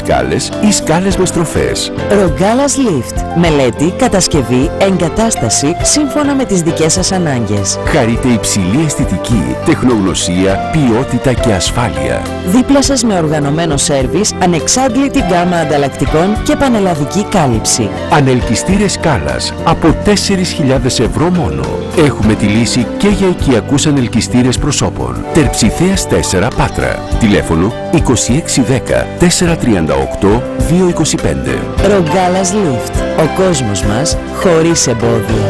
σκάλες ή σκάλες με στροφές. Ρογκάλας Lift. Μελέτη, κατασκευή, εγκατάσταση σύμφωνα με τις δικές σας ανάγκες. Χαρείτε υψηλή αισθητική, τεχνογνωσία, ποιότητα και ασφάλεια. Δίπλα σας με οργανωμένο σέρβις, ανεξάντλητη γκάμα ανταλλακτικών και πανελλαδική κάλυψη. Ανελκυστήρες σκάλας από 4.000 ευρώ μόνο. Έχουμε τη λύση και για οικιακούς ανελκυστήρες προσώπων. Τερψιθέας 4 Πάτρα. Τηλέφωνο 2610 438 225. Ρογκάλας Lift. Ο κόσμος μας χωρίς εμπόδια.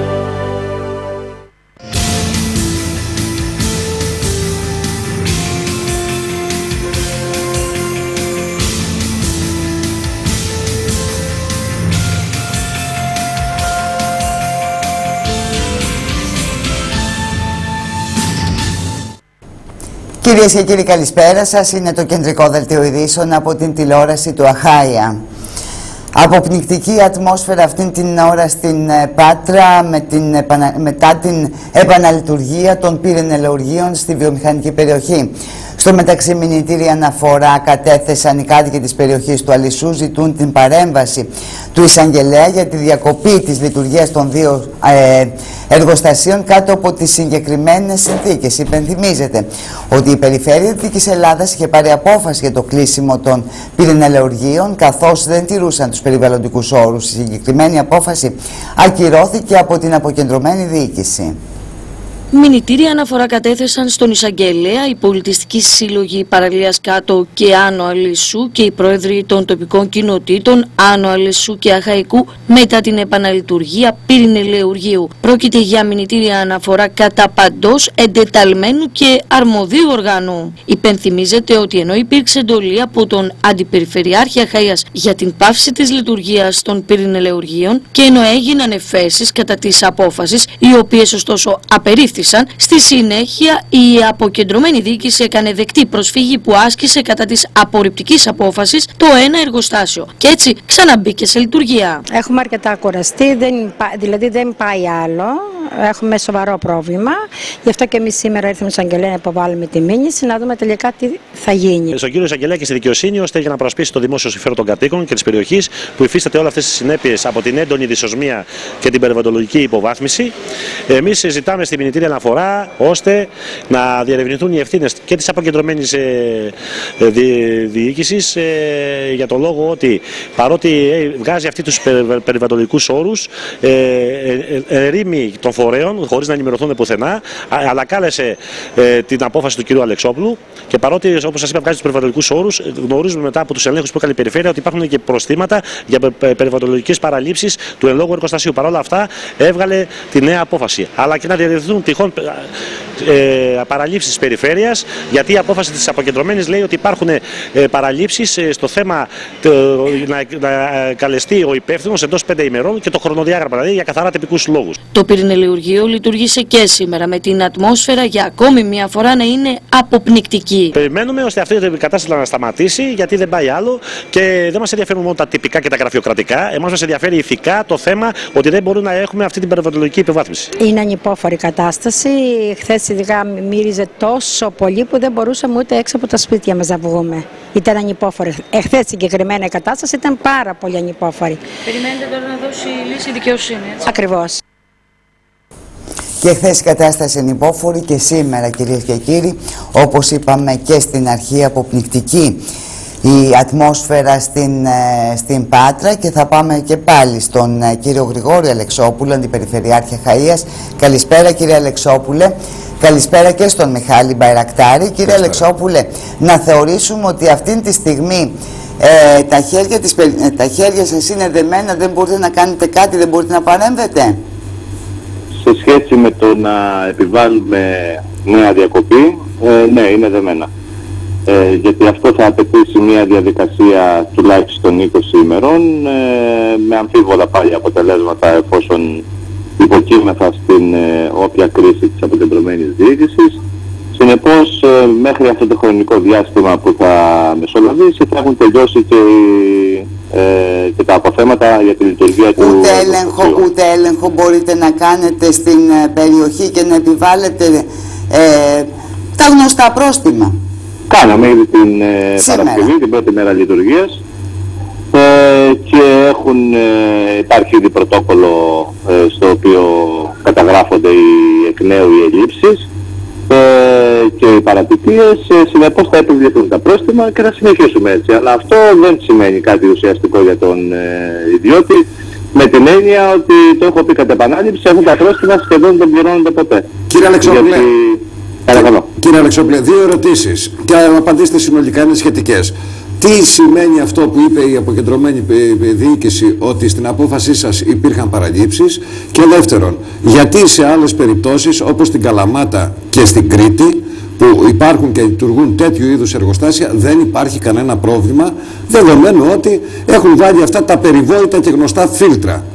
Κυρίες και κύριοι, καλησπέρα σας. Είναι το κεντρικό δελτίο ειδήσεων από την τηλεόραση του Αχάια. Αποπνικτική ατμόσφαιρα αυτήν την ώρα στην Πάτρα μετά την επαναλειτουργία των πυρηνελαιουργείων στη βιομηχανική περιοχή. Στο μεταξύ, μηνυτήρια αναφορά κατέθεσαν οι κάτοικοι της περιοχής του Αλυσσού, ζητούν την παρέμβαση του εισαγγελέα για τη διακοπή της λειτουργίας των δύο εργοστασίων κάτω από τις συγκεκριμένες συνθήκες. Υπενθυμίζεται ότι η Περιφέρεια Δυτικής Ελλάδας είχε πάρει απόφαση για το κλείσιμο των πυρηνελαιουργείων, καθώς δεν τηρούσαν τους περιβαλλοντικούς όρους. Η συγκεκριμένη απόφαση ακυρώθηκε από την αποκεντρωμένη διοίκηση. Μηνυτήρια αναφορά κατέθεσαν στον εισαγγελέα οι πολιτιστικοί σύλλογοι Παραλίας Κάτω και Άνω Αλυσσού και οι πρόεδροι των τοπικών κοινοτήτων Άνω Αλυσσού και Αχαϊκού μετά την επαναλειτουργία πυρηνελαιουργείου. Πρόκειται για μηνυτήρια αναφορά κατά παντός εντεταλμένου και αρμοδίου οργάνου. Υπενθυμίζεται ότι ενώ υπήρξε εντολή από τον Αντιπεριφερειάρχη Αχαΐας για την πάυση της λειτουργίας των πυρηνελαιουργείων και ενώ έγιναν εφέσεις κατά της απόφασης, οι οποίες ωστόσο απερίφθησαν, στη συνέχεια η αποκεντρωμένη διοίκηση έκανε δεκτή προσφύγη που άσκησε κατά της απορριπτικής απόφασης το ένα εργοστάσιο και έτσι ξαναμπήκε σε λειτουργία. Έχουμε αρκετά κουραστεί, δηλαδή δεν πάει άλλο, έχουμε σοβαρό πρόβλημα. Γι' αυτό και εμείς σήμερα ήρθαμε στον εισαγγελέα να υποβάλουμε τη μήνυση, να δούμε τελικά τι θα γίνει. Στον κύριο εισαγγελέα και στη δικαιοσύνη, ώστε για να προασπίσει το δημόσιο συμφέρον των κατοίκων και της περιοχής που υφίσταται όλες αυτές τις συνέπειες από την έντονη δυσοσμία και την περιβαλλοντολογική υποβάθμιση, εμείς ζητάμε στη μηνυτήρια αναφορά ώστε να διερευνηθούν οι ευθύνες και της αποκεντρωμένης διοίκησης για το λόγο ότι παρότι βγάζει αυτή τους περιβαλλοντικούς όρους, ερήμη των φορέων χωρίς να ενημερωθούν πουθενά, αλλά κάλεσε την απόφαση του κ. Αλεξόπουλου και παρότι, όπως σας είπα, βγάζει τους περιβαλλοντικούς όρους, γνωρίζουμε μετά από τους ελέγχους που έκανε η Περιφέρεια ότι υπάρχουν και προστήματα για περιβαλλοντολογικές παραλήψεις του εν λόγω εργοστασίου. Παρ' όλα αυτά, έβγαλε τη νέα απόφαση. Αλλά και να διερευνηθούν τυχόν παραλήψεις της Περιφέρειας, γιατί η απόφαση της αποκεντρωμένης λέει ότι υπάρχουν παραλήψεις στο θέμα να καλεστεί ο υπεύθυνος εντός 5 ημερών και το χρονοδιάγραμμα, δηλαδή για καθαρά τυπικούς λόγους. Το πυρηνελαιουργείο λειτουργήσε και σήμερα με την ατμόσφαιρα για ακόμη μια φορά να είναι αποπνικτική. Περιμένουμε ώστε αυτή η κατάσταση να σταματήσει, γιατί δεν πάει άλλο και δεν μας ενδιαφέρουν μόνο τα τυπικά και τα γραφειοκρατικά. Εμάς μας ενδιαφέρει ηθικά το θέμα ότι δεν μπορούμε να έχουμε αυτή την περιβαλλοντολογική υποβάθμιση. Είναι ανυπόφορη κατάσταση. Χθες ειδικά μύριζε τόσο πολύ που δεν μπορούσαμε ούτε έξω από τα σπίτια μας να βγούμε. Ήταν ανυπόφορη. Εχθές συγκεκριμένα η κατάσταση ήταν πάρα πολύ ανυπόφορη. Περιμένετε τώρα να δώσει λύση η δικαιοσύνη, έτσι? Ακριβώς. Και χθες η κατάσταση είναι ανυπόφορη και σήμερα, κυρίες και κύριοι, όπως είπαμε και στην αρχή, αποπνικτική η ατμόσφαιρα στην Πάτρα και θα πάμε και πάλι στον κύριο Γρηγόρη Αλεξόπουλο, Αντιπεριφερειάρχη Αχαΐας. Καλησπέρα, κύριε Αλεξόπουλε. Καλησπέρα και στον Μιχάλη Μπαϊρακτάρη. Κύριε Αλεξόπουλε, να θεωρήσουμε ότι αυτή τη στιγμή τα χέρια σας είναι δεμένα, δεν μπορείτε να κάνετε κάτι, δεν μπορείτε να παρέμβετε? Σε σχέση με το να επιβάλλουμε νέα διακοπή, ναι, είναι δεμένα. Γιατί αυτό θα απαιτήσει μια διαδικασία τουλάχιστον 20 ημερών, με αμφίβολα πάλι αποτελέσματα εφόσον υποκείμεθα στην όποια κρίση της αποκεντρωμένης διοίκησης. Συνεπώς, μέχρι αυτό το χρονικό διάστημα που θα μεσολαβήσει θα έχουν τελειώσει και τα αποθέματα για τη λειτουργία του... Ούτε έλεγχο μπορείτε να κάνετε στην περιοχή και να επιβάλλετε τα γνωστά πρόστιμα? Κάναμε ήδη την Παρασκευή, την πρώτη μέρα λειτουργίας, και υπάρχει ήδη πρωτόκολλο στο οποίο καταγράφονται εκ νέου οι ελλείψεις και οι παρατυπίες. Συνεπώς θα επιβληθούν τα πρόστιμα και θα συνεχίσουμε έτσι. Αλλά αυτό δεν σημαίνει κάτι ουσιαστικό για τον ιδιώτη, με την έννοια ότι, το έχω πει κατά επανάληψη, έχουν τα πρόστιμα σχεδόν δεν πληρώνονται ποτέ. Κύριε Αλεξόπουλε, Κύριε Αλεξόπουλε, δύο ερωτήσεις και απαντήστε συνολικά, είναι σχετικές. Τι σημαίνει αυτό που είπε η αποκεντρωμένη διοίκηση, ότι στην απόφασή σας υπήρχαν παραλήψεις? Και δεύτερον, γιατί σε άλλες περιπτώσεις όπως στην Καλαμάτα και στην Κρήτη, που υπάρχουν και λειτουργούν τέτοιου είδους εργοστάσια, δεν υπάρχει κανένα πρόβλημα, δεδομένου ότι έχουν βάλει αυτά τα περιβόητα και γνωστά φίλτρα?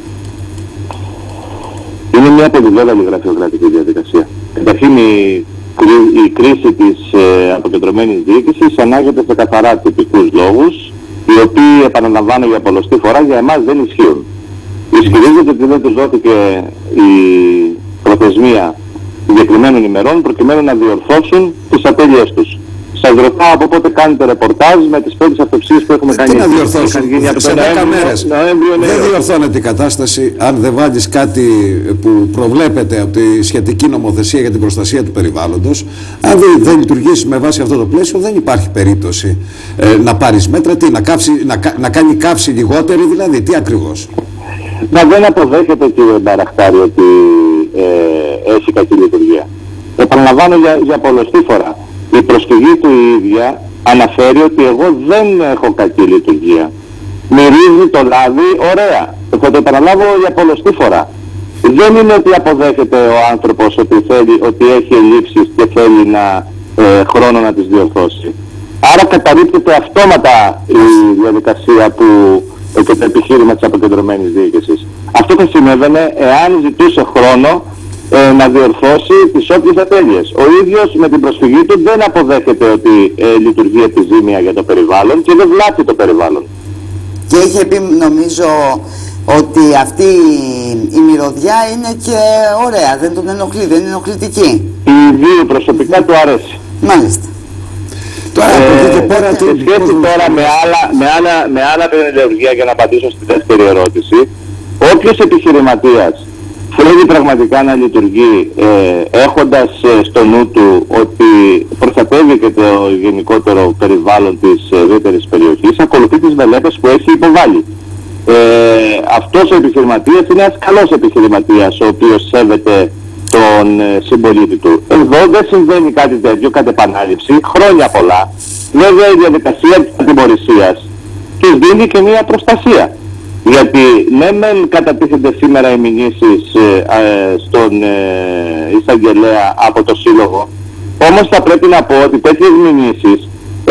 Είναι μια πολυδόλαλη γραφειοκρατική διαδικασία. Καταρχήν η κρίση της αποκεντρωμένης διοίκησης ανάγεται σε καθαρά τυπικούς λόγους, οι οποίοι, επαναλαμβάνω για πολλοστή φορά, για εμάς δεν ισχύουν. Ισχυρίζεται ότι δεν τους δόθηκε η προθεσμία συγκεκριμένων ημερών προκειμένου να διορθώσουν τις απέλειες τους. Σας ρωτάω από πότε κάνετε ρεπορτάζ με τις πρώτες αυτοψίες που έχουμε κάνει. Τι να διορθώσουν, σε 10 μέρες. Δεν διορθώνεται η κατάσταση αν δεν βάλεις κάτι που προβλέπεται από τη σχετική νομοθεσία για την προστασία του περιβάλλοντος. Αν δεν λειτουργήσει με βάση αυτό το πλαίσιο, δεν υπάρχει περίπτωση να πάρεις μέτρα. Τι, να κάνει καύση λιγότερη, δηλαδή, τι ακριβώς? Να δεν αποδέχεται, κύριε Μπαραχτάρη, ότι έχει κακή λειτουργία. Επαναλαμβάνω για πολλοστή φορά. Η προσφυγή του η ίδια αναφέρει ότι εγώ δεν έχω κακή λειτουργία. Μυρίζει το λάδι, ωραία. Θα το επαναλάβω για πολλοστή φορά. Δεν είναι ότι αποδέχεται ο άνθρωπος ότι έχει ελλείψεις και θέλει χρόνο να τις διορθώσει. Άρα καταρρίπτεται αυτόματα η διαδικασία και το επιχείρημα της αποκεντρωμένης διοίκησης. Αυτό θα συνέβαινε εάν ζητούσε χρόνο να διορθώσει τις όποιες ατέλειες. Ο ίδιος με την προσφυγή του δεν αποδέχεται ότι λειτουργεί επιζήμια για το περιβάλλον και δεν βλάπτει το περιβάλλον. Και είχε πει, νομίζω, ότι αυτή η μυρωδιά είναι και ωραία, δεν τον ενοχλεί, δεν είναι ενοχλητική. Η δύο προσωπικά του αρέσει. Μάλιστα. Σε σχέση τώρα με άλλα πενελεουργία, για να απαντήσω στη δεύτερη ερώτηση, όποιος επιχειρηματίας θέλει πραγματικά να λειτουργεί έχοντας στο νου του ότι προστατεύει και το γενικότερο περιβάλλον της ευρύτερης περιοχής, ακολουθεί τις μελέτες που έχει υποβάλει. Αυτός ο επιχειρηματίας είναι ένας καλός επιχειρηματίας, ο οποίος σέβεται τον συμπολίτη του. Εδώ δεν συμβαίνει κάτι τέτοιο κατ' επανάληψη, χρόνια πολλά. Βέβαια η διαδικασία της ατιμωρησίας τους δίνει και μια προστασία. Γιατί ναι μεν κατατίθενται σήμερα οι μηνύσεις στον εισαγγελέα από το Σύλλογο, όμως θα πρέπει να πω ότι τέτοιες μηνύσεις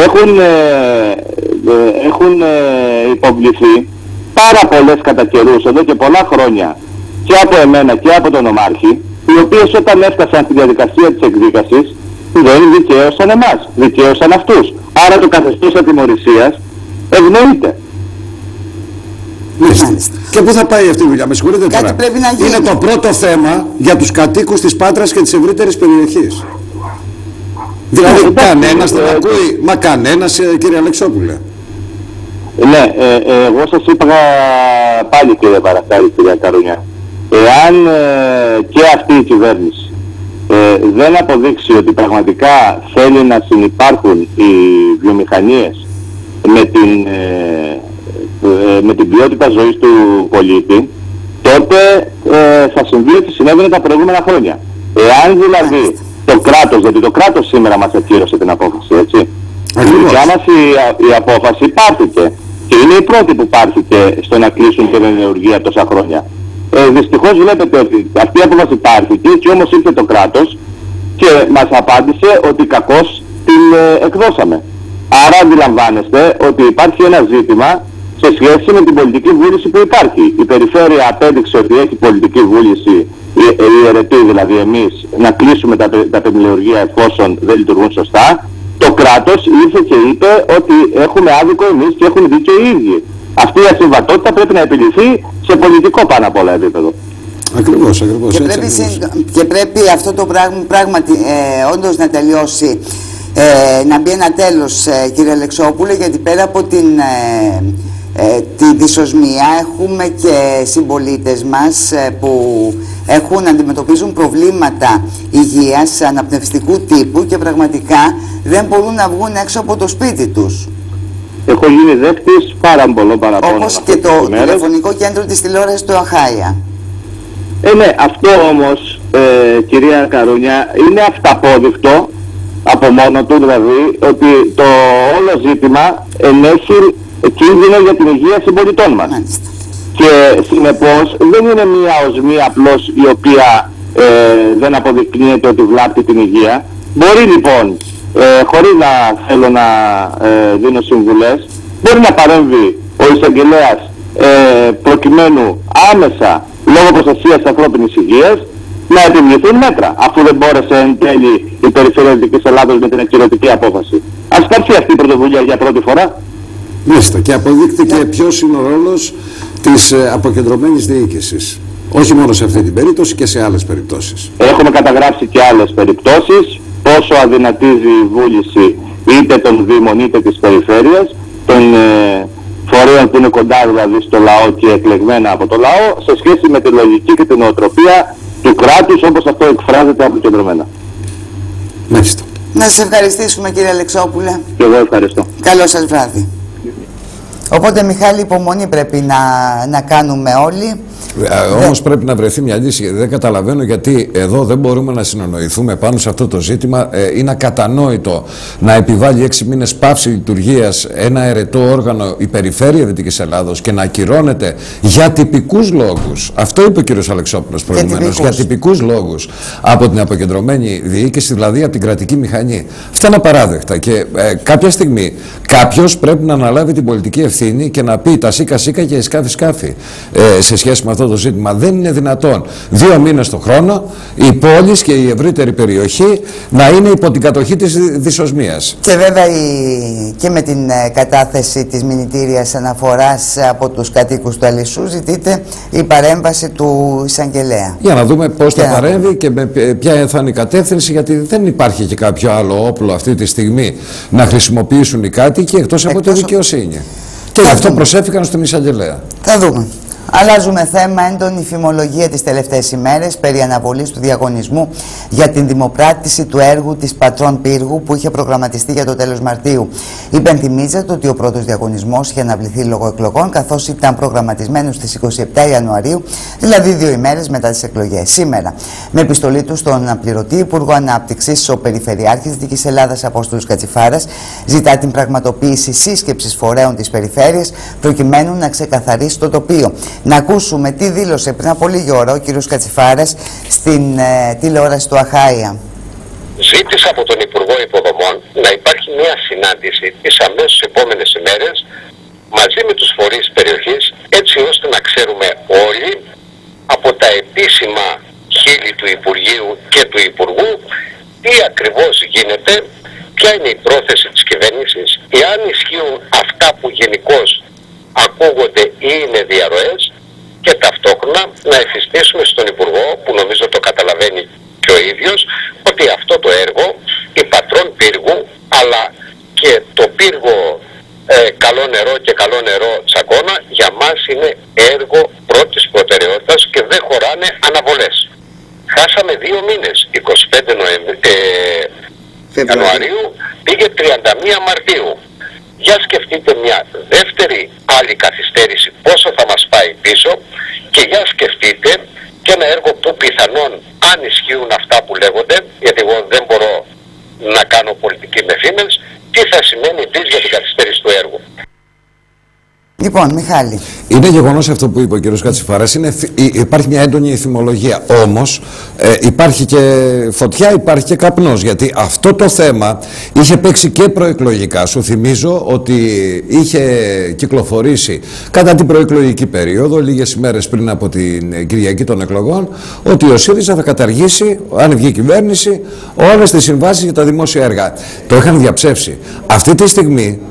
έχουν υποβληθεί πάρα πολλές κατά καιρούς, εδώ και πολλά χρόνια, και από εμένα και από τον Ομάρχη, οι οποίες όταν έφτασαν στη διαδικασία της εκδίκασης δεν δικαίωσαν εμάς, δικαίωσαν αυτούς. Άρα το καθεστώς ατιμωρησίας ευνοείται. Και πού θα πάει αυτή η δουλειά, με συγχωρείτε τώρα? Είναι το πρώτο θέμα για τους κατοίκους της Πάτρας και της ευρύτερης περιοχής. Δηλαδή κανένας δεν ακούει, μα κανένας, κύριε Αλεξόπουλε? Ναι, εγώ σας είπα πάλι, κύριε Παραχτάρη, κυρία Καρούνια, εάν και αυτή η κυβέρνηση δεν αποδείξει ότι πραγματικά θέλει να συνυπάρχουν οι βιομηχανίες με την ποιότητα ζωής του πολίτη, τότε θα συμβεί ότι συνέβαινε τα προηγούμενα χρόνια. Εάν δηλαδή το κράτος, γιατί το κράτος σήμερα μας ακύρωσε την απόφαση, έτσι. Η δικιά μας η απόφαση πάρθηκε και είναι η πρώτη που πάρθηκε στο να κλείσουν την ενεργεία τόσα χρόνια. Δυστυχώς βλέπετε ότι αυτή η απόφαση πάρθηκε και όμως ήρθε το κράτος και μας απάντησε ότι κακώς την εκδώσαμε. Άρα αντιλαμβάνεστε ότι υπάρχει ένα ζήτημα σε σχέση με την πολιτική βούληση που υπάρχει. Η περιφέρεια απέδειξε ότι έχει πολιτική βούληση, η αιρετή δηλαδή εμείς, να κλείσουμε τα πενηλαιουργεία εφόσον δεν λειτουργούν σωστά. Το κράτος ήρθε και είπε ότι έχουμε άδικο εμείς και έχουν δίκιο οι ίδιοι. Αυτή η ασυμβατότητα πρέπει να επιληθεί σε πολιτικό πάνω απ' όλα επίπεδο. Ακριβώς. Και πρέπει αυτό το πράγματι όντως να τελειώσει. να μπει ένα τέλος, κύριε Αλεξόπουλε, γιατί πέρα από τη δυσοσμία έχουμε και συμπολίτες μας που αντιμετωπίζουν προβλήματα υγείας αναπνευστικού τύπου και πραγματικά δεν μπορούν να βγουν έξω από το σπίτι τους. Έχω γίνει δέχτης πάρα πολλών παραπώνων. Όπως και το τηλεφωνικό κέντρο της τηλεόρασης του Αχάια. Ναι, αυτό όμως, κυρία Καρούνια, είναι αυταπόδεικτο από μόνο του, δηλαδή, ότι το όλο ζήτημα ενέχει κίνδυνο για την υγεία συμπολιτών μας. Μάλιστα. Και συνεπώς δεν είναι μία οσμή απλώς η οποία δεν αποδεικνύεται ότι βλάπτει την υγεία. Μπορεί λοιπόν, χωρίς να θέλω να δίνω συμβουλές, μπορεί να παρέμβει ο εισαγγελέας προκειμένου άμεσα, λόγω προστασίας της ανθρώπινης υγείας, να επιβληθούν μέτρα, αφού δεν μπόρεσε εν τέλει η Περιφέρεια Δυτικής Ελλάδος με την εξαιρετική απόφαση. Ας πάρθει αυτή η πρωτοβουλία για πρώτη φορά. Μάλιστα, και αποδείχτηκε ποιος είναι ο ρόλος της αποκεντρωμένης διοίκησης. Όχι μόνο σε αυτή την περίπτωση και σε άλλες περιπτώσεις. Έχουμε καταγράψει και άλλες περιπτώσεις, πόσο αδυνατίζει η βούληση είτε των Δήμων είτε της Περιφέρειας, των φορέων που είναι κοντά δηλαδή στο λαό και εκλεγμένα από το λαό, σε σχέση με τη λογική και την νοοτροπία του κράτους όπως αυτό εκφράζεται αποκεντρωμένα. Μάλιστα. Να σας ευχαριστήσουμε, κύριε Αλεξόπουλε. Και εγώ ευχαριστώ. Καλό σας βράδυ. Οπότε, Μιχάλη, υπομονή πρέπει να κάνουμε όλοι. Όμως πρέπει να βρεθεί μια λύση. Δεν καταλαβαίνω γιατί εδώ δεν μπορούμε να συνεννοηθούμε πάνω σε αυτό το ζήτημα. Είναι ακατανόητο να επιβάλλει 6 μήνες πάυση λειτουργίας ένα αιρετό όργανο η Περιφέρεια Δυτικής Ελλάδος και να ακυρώνεται για τυπικούς λόγους. Αυτό είπε ο κ. Αλεξόπουλος προηγουμένως. Για τυπικούς λόγους από την αποκεντρωμένη διοίκηση, δηλαδή από την κρατική μηχανή. Αυτά είναι απαράδεκτα. Και κάποια στιγμή κάποιος πρέπει να αναλάβει την πολιτική ευθύνη και να πει τα σίκα σίκα και σκάφη σκάφη σε σχέση με αυτό το ζήτημα. Δεν είναι δυνατόν 2 μήνες το χρόνο η πόλη και η ευρύτερη περιοχή να είναι υπό την κατοχή της δυσοσμίας. Και βέβαια και με την κατάθεση της μηνυτήριας αναφοράς από τους κατοίκους του Αλισσού ζητείται η παρέμβαση του εισαγγελέα. Για να δούμε πώς θα παρέμβει και με ποια θα είναι η κατεύθυνση, γιατί δεν υπάρχει και κάποιο άλλο όπλο αυτή τη στιγμή να χρησιμοποιήσουν οι κάτοικοι εκτός από τη δικαιοσύνη. Και γι' αυτό προσέφηκαν στον εισαγγελέα. Θα δούμε. Αλλάζουμε θέμα. Έντονη φημολογία τις τελευταίες ημέρες περί αναβολής του διαγωνισμού για την δημοπράτηση του έργου της Πατρών Πύργου που είχε προγραμματιστεί για το τέλος Μαρτίου. Υπενθυμίζεται ότι ο πρώτος διαγωνισμός είχε αναβληθεί λόγω εκλογών, καθώς ήταν προγραμματισμένος στις 27 Ιανουαρίου, δηλαδή 2 ημέρες μετά τις εκλογές. Σήμερα, με επιστολή του στον αναπληρωτή Υπουργό Ανάπτυξης, ο Περιφερειάρχης Δυτικής Ελλάδας Απόστολος Κατσιφάρας ζητά την πραγματοποίηση σύσκεψης φορέων της Περιφέρειας προκειμένου να ξεκαθαρίσει το τοπίο. Να ακούσουμε τι δήλωσε πριν από λίγη ώρα ο κ. Κατσιφάρας στην τηλεόραση του Αχάια. Ζήτησα από τον Υπουργό Υποδομών να υπάρχει μια συνάντηση τις αμέσως επόμενες ημέρες μαζί με τους φορείς περιοχής, έτσι ώστε να ξέρουμε όλοι από τα επίσημα χείλη του Υπουργείου και του Υπουργού τι ακριβώς γίνεται, ποια είναι η πρόθεση της κυβέρνησης, εάν ισχύουν αυτά που γενικώς ακούγονται ή είναι διαρροές, και ταυτόχρονα να εφιστήσουμε στον Υπουργό, που νομίζω το καταλαβαίνει και ο ίδιος, ότι αυτό το έργο, η Πατρών Πύργου, αλλά και το πύργο Καλό Νερό και Καλό Νερό Τσακώνα, για μας είναι έργο πρώτης προτεραιότητας και δεν χωράνε αναβολές. Χάσαμε 2 μήνες, 25 Ιανουαρίου πήγε 31 Μαρτίου. Για σκεφτείτε μια δεύτερη άλλη καθυστέρηση πόσο θα μας πάει πίσω και για σκεφτείτε και ένα έργο που πιθανόν, αν ισχύουν αυτά που λέγονται, γιατί εγώ δεν μπορώ να κάνω πολιτική με φήμες, τι θα σημαίνει επίσης για την καθυστέρηση του έργου. Λοιπόν, Μιχάλη. Είναι γεγονός αυτό που είπε ο κ. Κατσιφάρας. Υπάρχει μια έντονη θυμολογία. Όμως υπάρχει και φωτιά, υπάρχει και καπνός. Γιατί αυτό το θέμα είχε παίξει και προεκλογικά. Σου θυμίζω ότι είχε κυκλοφορήσει κατά την προεκλογική περίοδο, λίγες ημέρες πριν από την Κυριακή των εκλογών, ότι ο ΣΥΡΙΖΑ θα καταργήσει, αν βγει η κυβέρνηση, όλες τις συμβάσεις για τα δημόσια έργα. Το είχαν διαψεύσει. Αυτή τη στιγμή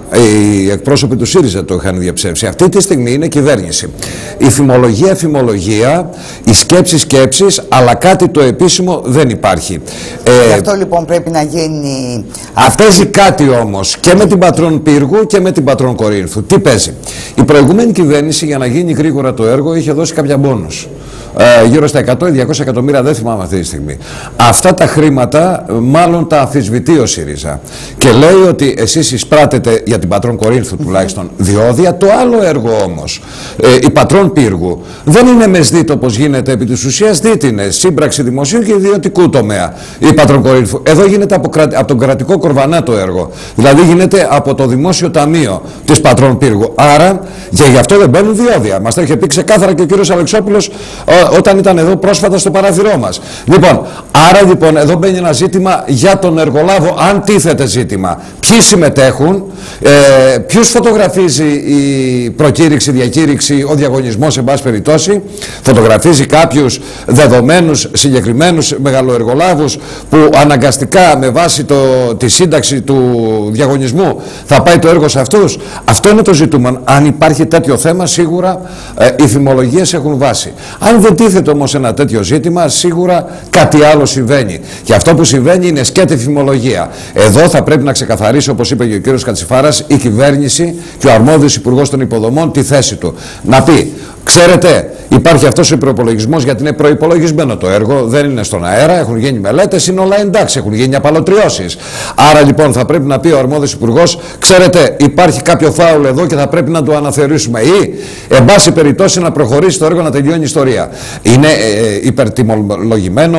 οι εκπρόσωποι του ΣΥΡΙΖΑ το είχαν διαψεύσει. Αυτή τη στιγμή είναι κυβέρνηση. Η φημολογία, φημολογία, η σκέψη, αλλά κάτι το επίσημο δεν υπάρχει. Γι' αυτό λοιπόν πρέπει να γίνει. Παίζει κάτι όμως και με την πατρόν Πύργου και με την πατρόν Κορίνθου. Τι παίζει? Η προηγούμενη κυβέρνηση, για να γίνει γρήγορα το έργο, είχε δώσει κάποια μπόνους. Γύρω στα 100-200 εκατομμύρια, δεν θυμάμαι αυτή τη στιγμή. Αυτά τα χρήματα μάλλον τα αμφισβητεί ο ΣΥΡΙΖΑ και λέει ότι εσείς εισπράτετε για την πατρόν Κορίνθου τουλάχιστον διόδια. Το άλλο έργο όμως, η πατρόν Πύργου, δεν είναι μεσδίτο όπως γίνεται επί της ουσίας, δίτη είναι σύμπραξη δημοσίου και ιδιωτικού τομέα η πατρόν Κορίνθου. Εδώ γίνεται από τον κρατικό κορβανά το έργο, δηλαδή γίνεται από το δημόσιο ταμείο της πατρόν Πύργου. Άρα και γι' αυτό δεν μπαίνουν διόδια. Μας το είχε πει ξεκάθαρα και ο κύριος Αλεξόπουλος όταν ήταν εδώ πρόσφατα στο παράθυρό μας. Λοιπόν, άρα λοιπόν εδώ μπαίνει ένα ζήτημα για τον εργολάβο, αν τίθεται ζήτημα. Ποιοι συμμετέχουν, ποιους φωτογραφίζει η προκήρυξη, διακήρυξη, ο διαγωνισμός, εν πάση περιπτώσει. Φωτογραφίζει κάποιους δεδομένους, συγκεκριμένους μεγαλοεργολάβους που αναγκαστικά με βάση τη σύνταξη του διαγωνισμού θα πάει το έργο σε αυτούς. Αυτό είναι το ζητούμενο. Αν υπάρχει τέτοιο θέμα, σίγουρα οι φημολογίες έχουν βάση. Αν δεν τίθεται όμως ένα τέτοιο ζήτημα, σίγουρα κάτι άλλο συμβαίνει. Και αυτό που συμβαίνει είναι σκέτη φημολογία. Εδώ θα πρέπει να ξεκαθαρίσει, όπως είπε και ο κύριος Κατσιφάρας, η κυβέρνηση και ο αρμόδιος υπουργός των υποδομών τη θέση του. Να πει, ξέρετε, υπάρχει αυτός ο προϋπολογισμός γιατί είναι προϋπολογισμένο το έργο, δεν είναι στον αέρα, έχουν γίνει μελέτες, είναι όλα εντάξει, έχουν γίνει απαλωτριώσεις. Άρα λοιπόν θα πρέπει να πει ο αρμόδιος υπουργός, ξέρετε, υπάρχει κάποιο φάουλ εδώ και θα πρέπει να το αναθεωρήσουμε. Ή, εν πάση περιπτώσει, να προχωρήσει το έργο, να τελειώνει η ιστορία. Είναι υπερτιμολογημένο,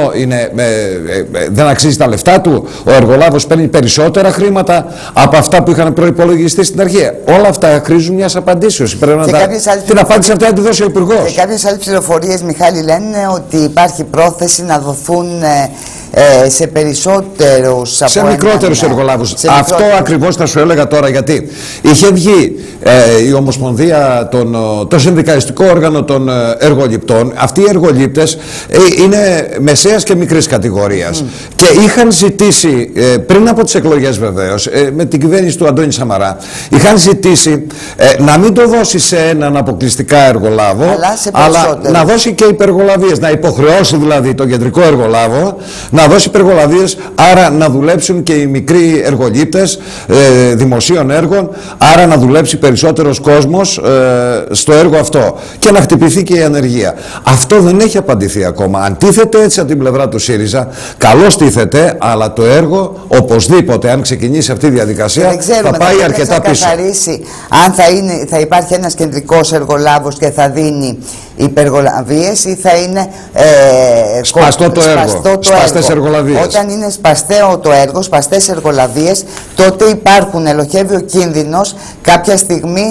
δεν αξίζει τα λεφτά του, ο εργολάβος παίρνει περισσότερα χρήματα από αυτά που είχαν προϋπολογιστεί στην αρχή. Όλα αυτά χρήζουν μιας απαντήσεως. Πρέπει να την απάντηση αυτή να τη δώσει ο υπουργός. Και κάποιες άλλες πληροφορίες, Μιχάλη, λένε ότι υπάρχει πρόθεση να δοθούν σε περισσότερους, σε μικρότερους εργολάβους. Αυτό ακριβώς θα σου έλεγα τώρα, γιατί είχε βγει η Ομοσπονδία, το συνδικαλιστικό όργανο των εργοληπτών. Αυτοί οι εργολήπτες είναι μεσαίας και μικρής κατηγορίας και είχαν ζητήσει πριν από τις εκλογές, βεβαίως, με την κυβέρνηση του Αντώνη Σαμαρά, είχαν ζητήσει να μην το δώσει σε έναν αποκλειστικά εργολάβο, αλλά να δώσει και υπεργολαβίες, να υποχρεώσει δηλαδή τον κεντρικό εργολάβο να δώσει υπεργολαβίες, άρα να δουλέψουν και οι μικροί εργολήπτες δημοσίων έργων, άρα να δουλέψει περισσότερος κόσμος στο έργο αυτό και να χτυπηθεί και η ανεργία. Αυτό δεν έχει απαντηθεί ακόμα. Αντίθεται έτσι από την πλευρά του ΣΥΡΙΖΑ, καλώς τίθεται, αλλά το έργο οπωσδήποτε, αν ξεκινήσει αυτή η διαδικασία, θα πάει αρκετά πίσω. Αν θα υπάρχει ένας κεντρικός εργολάβος και θα δίνει υπεργολαβίες ή θα είναι σπαστό το έργο, σπαστές εργολαβίες. Όταν είναι σπασταίο το έργο, σπαστές εργολαβίες, τότε υπάρχουν, ελοχεύει ο κίνδυνος κάποια στιγμή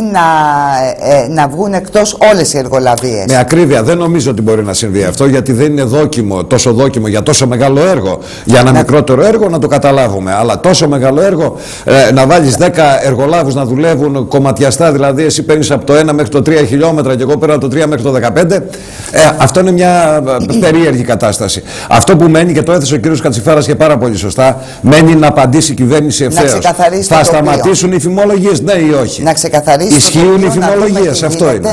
να βγουν εκτός όλες οι εργολαβίες. Με ακρίβεια δεν νομίζω ότι μπορεί να συμβεί αυτό, γιατί δεν είναι τόσο δόκιμο για τόσο μεγάλο έργο. Για ένα μικρότερο έργο να το καταλάβουμε, αλλά τόσο μεγάλο έργο να βάλεις 10 εργολάβους να δουλεύουν κομματιαστά, δηλαδή εσύ παίρνεις από το 1 μέχρι το 3 χιλιόμετρα και εγώ παίρνω από το 3 μέχρι το 15. Αυτό είναι μια περίεργη κατάσταση. Αυτό που μένει, και το έθεσε ο κύριος Κατσιφάρας και πάρα πολύ σωστά, μένει να απαντήσει η κυβέρνηση ευθέως. Θα σταματήσουν οι φημολογίες, ναι ή όχι? Να ξεκαθαρίσει. Ισχύουν οι φημολογίες, αυτό είναι.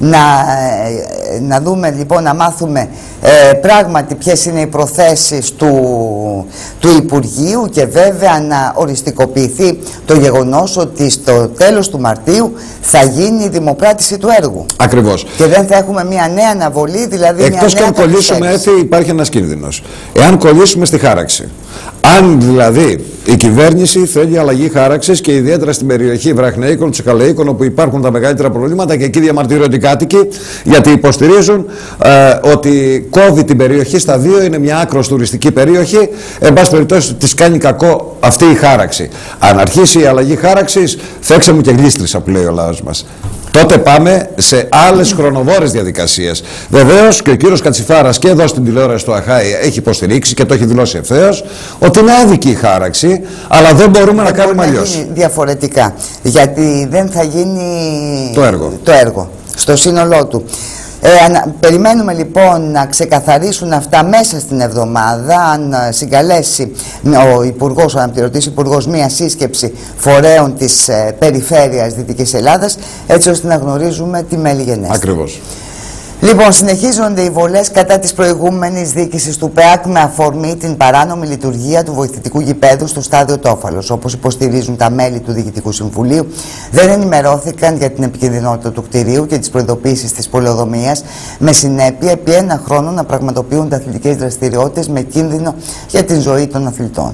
Να δούμε λοιπόν, να μάθουμε πράγματι ποιες είναι οι προθέσεις του Υπουργείου και βέβαια να οριστικοποιηθεί το γεγονός ότι στο τέλος του Μαρτίου θα γίνει η δημοπράτηση του έργου. Ακριβώς. Και δεν θα έχουμε μια νέα αναβολή, δηλαδή εκτός και αν κολλήσουμε, υπάρχει ένας κίνδυνος. Εάν κολλήσουμε στη χάραξη. Αν δηλαδή η κυβέρνηση θέλει αλλαγή χάραξης και ιδιαίτερα στην περιοχή Βραχναίκων, Τσικαλαίκων, όπου υπάρχουν τα μεγαλύτερα προβλήματα και εκεί διαμαρτύρονται οι κάτοικοι, γιατί υποστηρίζουν ότι κόβει την περιοχή στα δύο, είναι μια άκρος τουριστική περιοχή, εν πάση περιπτώσει της κάνει κακό αυτή η χάραξη. Αν αρχίσει η αλλαγή χάραξης, θέξε μου και γλίστρισα, που λέει ο λαός μας. Τότε πάμε σε άλλες χρονοβόρες διαδικασίες. Βεβαίως και ο κύριος Κατσιφάρας και εδώ στην τηλεόραση του Αχάη έχει υποστηρίξει και το έχει δηλώσει ευθέως ότι είναι άδικη η χάραξη, αλλά δεν μπορούμε να κάνουμε αλλιώς. Γίνει διαφορετικά, γιατί δεν θα γίνει το έργο στο σύνολό του. Περιμένουμε λοιπόν να ξεκαθαρίσουν αυτά μέσα στην εβδομάδα, αν συγκαλέσει ο Υπουργός, ο Αναπληρωτής Υπουργός, μία σύσκεψη φορέων της περιφέρειας Δυτικής Ελλάδας, έτσι ώστε να γνωρίζουμε τι μέλη γενέστε. Ακριβώς. Λοιπόν, συνεχίζονται οι βολές κατά της προηγούμενης διοίκησης του ΠΕΑΚ με αφορμή την παράνομη λειτουργία του βοηθητικού γηπέδου στο στάδιο Τόφαλος. Όπως υποστηρίζουν τα μέλη του Διοικητικού Συμβουλίου, δεν ενημερώθηκαν για την επικινδυνότητα του κτηρίου και τις προειδοποίησεις της πολεοδομίας, με συνέπεια επί ένα χρόνο να πραγματοποιούνται αθλητικές δραστηριότητες με κίνδυνο για την ζωή των αθλητών.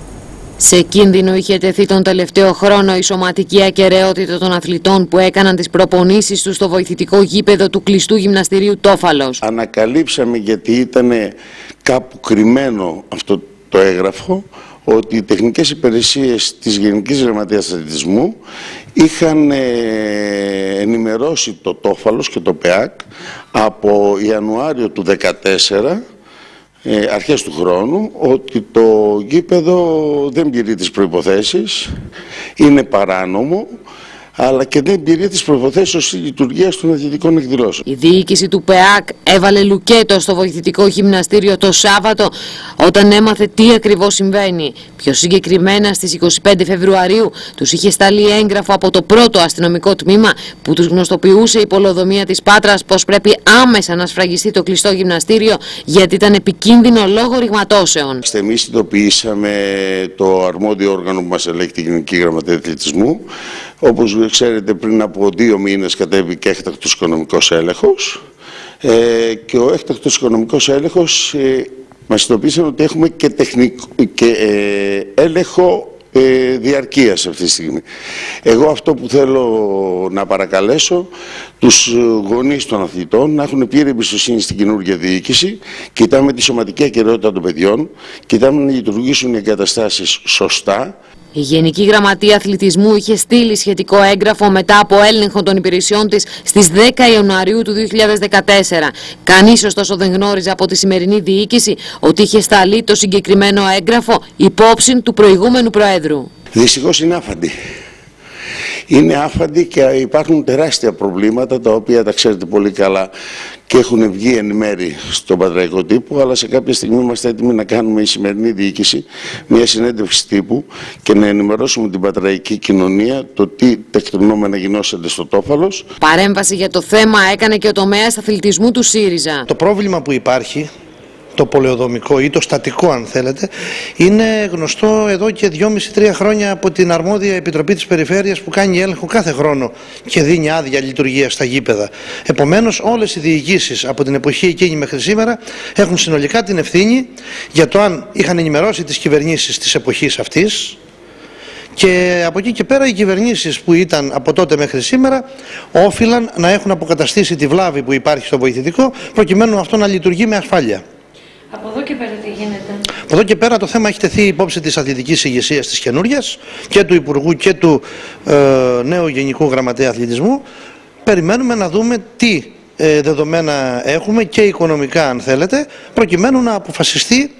Σε κίνδυνο είχε τεθεί τον τελευταίο χρόνο η σωματική ακεραιότητα των αθλητών που έκαναν τις προπονήσεις τους στο βοηθητικό γήπεδο του κλειστού γυμναστηρίου Τόφαλος. Ανακαλύψαμε, γιατί ήταν κάπου κρυμμένο αυτό το έγγραφο, ότι οι τεχνικές υπηρεσίες της Γενικής Γραμματείας Αθλητισμού είχαν ενημερώσει το Τόφαλος και το ΠΕΑΚ από Ιανουάριο του 2014, αρχές του χρόνου, ότι το γήπεδο δεν πληρεί τις προϋποθέσεις, είναι παράνομο, αλλά και δεν πληρεί τις προϋποθέσεις λειτουργίας των αθλητικών εκδηλώσεων. Η διοίκηση του ΠΕΑΚ έβαλε λουκέτο στο βοηθητικό γυμναστήριο το Σάββατο όταν έμαθε τι ακριβώς συμβαίνει. Πιο συγκεκριμένα στις 25 Φεβρουαρίου τους είχε σταλεί έγγραφο από το πρώτο αστυνομικό τμήμα που τους γνωστοποιούσε η πολεοδομία της Πάτρας πως πρέπει άμεσα να σφραγιστεί το κλειστό γυμναστήριο γιατί ήταν επικίνδυνο λόγω ρηγματώσεων. Εμείς ειδοποιήσαμε το αρμόδιο όργανο που μας ελέγχει, τη Γενική Γραμματεία Αθλητισμού. Όπως ξέρετε, πριν από 2 μήνες κατέβηκε έκτακτος οικονομικός έλεγχος και ο έκτακτος οικονομικός έλεγχος μας ειδοποίησαν ότι έχουμε και έλεγχο διαρκείας αυτή τη στιγμή. Εγώ αυτό που θέλω να παρακαλέσω τους γονείς των αθλητών να έχουν πλήρη εμπιστοσύνη στην καινούργια διοίκηση. Κοιτάμε τη σωματική ακεραιότητα των παιδιών, κοιτάμε να λειτουργήσουν οι εγκαταστάσεις σωστά. Η Γενική Γραμματεία Αθλητισμού είχε στείλει σχετικό έγγραφο μετά από έλεγχο των υπηρεσιών της στις 10 Ιανουαρίου του 2014. Κανείς ωστόσο δεν γνώριζε από τη σημερινή διοίκηση ότι είχε σταλεί το συγκεκριμένο έγγραφο υπόψη του προηγούμενου Προέδρου. Δυστυχώς είναι άφαντη. Είναι άφαντη και υπάρχουν τεράστια προβλήματα, τα οποία τα ξέρετε πολύ καλά και έχουν βγει εν μέρη στον πατραϊκό τύπο, αλλά σε κάποια στιγμή είμαστε έτοιμοι να κάνουμε η σημερινή διοίκηση μια συνέντευξη τύπου και να ενημερώσουμε την πατραϊκή κοινωνία το τι τεκτενόμενα γινώσανται στο Τόφαλος. Παρέμβαση για το θέμα έκανε και ο τομέας αθλητισμού του ΣΥΡΙΖΑ. Το πρόβλημα που υπάρχει, το πολεοδομικό ή το στατικό αν θέλετε, είναι γνωστό εδώ και 2,5-3 χρόνια από την αρμόδια επιτροπή της περιφέρειας που κάνει έλεγχο κάθε χρόνο και δίνει άδεια λειτουργία στα γήπεδα. Επομένως όλες οι διοικήσεις από την εποχή εκείνη μέχρι σήμερα έχουν συνολικά την ευθύνη για το αν είχαν ενημερώσει τις κυβερνήσεις της εποχής αυτής, και από εκεί και πέρα οι κυβερνήσεις που ήταν από τότε μέχρι σήμερα όφυλαν να έχουν αποκαταστήσει τη βλάβη που υπάρχει στο βοηθητικό προκειμένου αυτό να λειτουργεί με ασφάλεια. Από εδώ και πέρα τι γίνεται? Από εδώ και πέρα το θέμα έχει τεθεί υπόψη της αθλητικής ηγεσίας της καινούριας και του Υπουργού και του νέου Γενικού Γραμματέα Αθλητισμού. Περιμένουμε να δούμε τι δεδομένα έχουμε και οικονομικά αν θέλετε, προκειμένου να αποφασιστεί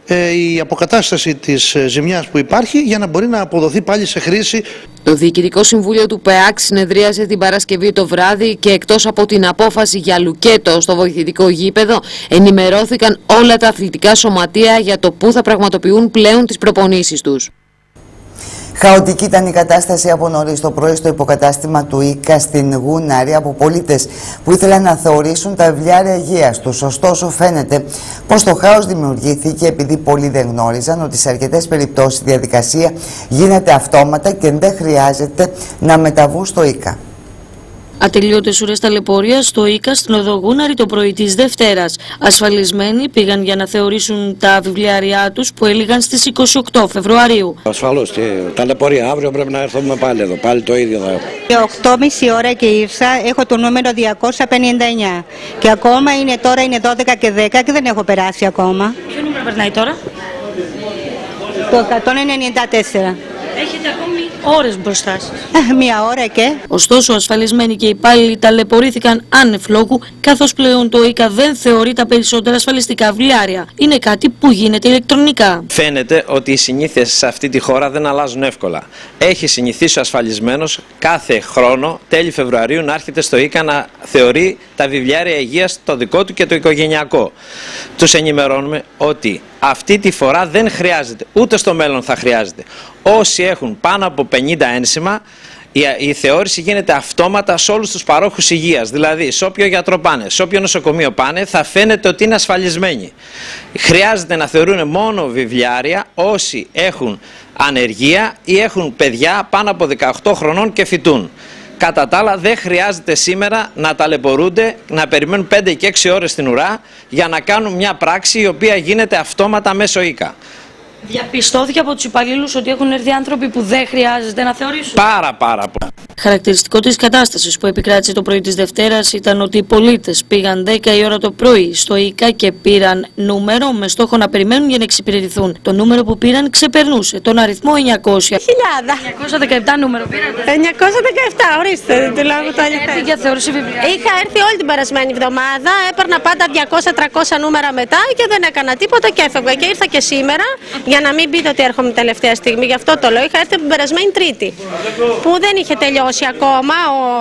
η αποκατάσταση της ζημιάς που υπάρχει για να μπορεί να αποδοθεί πάλι σε χρήση. Το Διοικητικό Συμβούλιο του ΠΕΑΚ συνεδρίασε την Παρασκευή το βράδυ και εκτός από την απόφαση για λουκέτο στο βοηθητικό γήπεδο, ενημερώθηκαν όλα τα αθλητικά σωματεία για το πού θα πραγματοποιούν πλέον τις προπονήσεις τους. Χαοτική ήταν η κατάσταση από νωρίς το πρωί στο υποκατάστημα του ΙΚΑ στην Γούναρη από πολίτες που ήθελαν να θεωρήσουν τα βιβλιάρια υγείας τους. Ωστόσο, φαίνεται πως το χάος δημιουργήθηκε επειδή πολλοί δεν γνώριζαν ότι σε αρκετές περιπτώσεις η διαδικασία γίνεται αυτόματα και δεν χρειάζεται να μεταβούν στο ΙΚΑ. Ατελείωτες ουρές ταλαιπωρίας στο ΙΚΑ στην οδό Γούναρη το πρωί της Δευτέρας. Ασφαλισμένοι πήγαν για να θεωρήσουν τα βιβλιάρια τους που έλυγαν στις 28 Φεβρουαρίου. Ασφαλώς και ταλαιπωρία. Αύριο πρέπει να έρθουμε πάλι εδώ. Πάλι το ίδιο θα έχω. 8.30 ώρα και ήρθα, έχω το νούμερο 259 και ακόμα τώρα είναι 12 και 10 και δεν έχω περάσει ακόμα. Ποιο νούμερο περνάει τώρα? Το 194. Έχετε ακόμη Ώρες μπροστά σας. Μία ώρα και. Ωστόσο, ασφαλισμένοι και υπάλληλοι ταλαιπωρήθηκαν άνευ λόγου, καθώς πλέον το ΙΚΑ δεν θεωρεί τα περισσότερα ασφαλιστικά βιβλιάρια. Είναι κάτι που γίνεται ηλεκτρονικά. Φαίνεται ότι οι συνήθειες σε αυτή τη χώρα δεν αλλάζουν εύκολα. Έχει συνηθίσει ο ασφαλισμένος κάθε χρόνο, τέλη Φεβρουαρίου, να έρχεται στο ΙΚΑ να θεωρεί τα βιβλιάρια υγείας το δικό του και το οικογενειακό. Τους ενημερώνουμε ότι αυτή τη φορά δεν χρειάζεται, ούτε στο μέλλον θα χρειάζεται. Όσοι έχουν πάνω από 50 ένσημα, η θεώρηση γίνεται αυτόματα σε όλους τους παρόχους υγείας. Δηλαδή, σε όποιο γιατρό πάνε, σε όποιο νοσοκομείο πάνε, θα φαίνεται ότι είναι ασφαλισμένοι. Χρειάζεται να θεωρούν μόνο βιβλιάρια όσοι έχουν ανεργία ή έχουν παιδιά πάνω από 18 χρονών και φοιτούν. Κατά τα άλλα, δεν χρειάζεται σήμερα να ταλαιπωρούνται, να περιμένουν 5 και 6 ώρες στην ουρά για να κάνουν μια πράξη η οποία γίνεται αυτόματα μέσω ΙΚΑ. Διαπιστώθηκε από τους υπαλλήλους ότι έχουν έρθει άνθρωποι που δεν χρειάζεται να θεωρήσουν. Πάρα πολλά. Χαρακτηριστικό της κατάστασης που επικράτησε το πρωί της Δευτέρας ήταν ότι οι πολίτες πήγαν 10 η ώρα το πρωί στο ΙΚΑ και πήραν νούμερο με στόχο να περιμένουν για να εξυπηρετηθούν. Το νούμερο που πήραν ξεπερνούσε τον αριθμό 900. 917 νούμερο πήρατε. 917, ορίστε, του λόγου το αληθές. Για θεώρηση βιβλία. Είχα έρθει όλη την περασμένη εβδομάδα, έπαιρνα πάντα 200-300 νούμερα μετά και δεν έκανα τίποτα και έφευγα. Και ήρθα και σήμερα, για να μην πείτε ότι έρχομαι τελευταία στιγμή, γι' αυτό το λέω. Είχα έρθει την περασμένη Τρίτη, που δεν είχε τελειώσει ακόμα,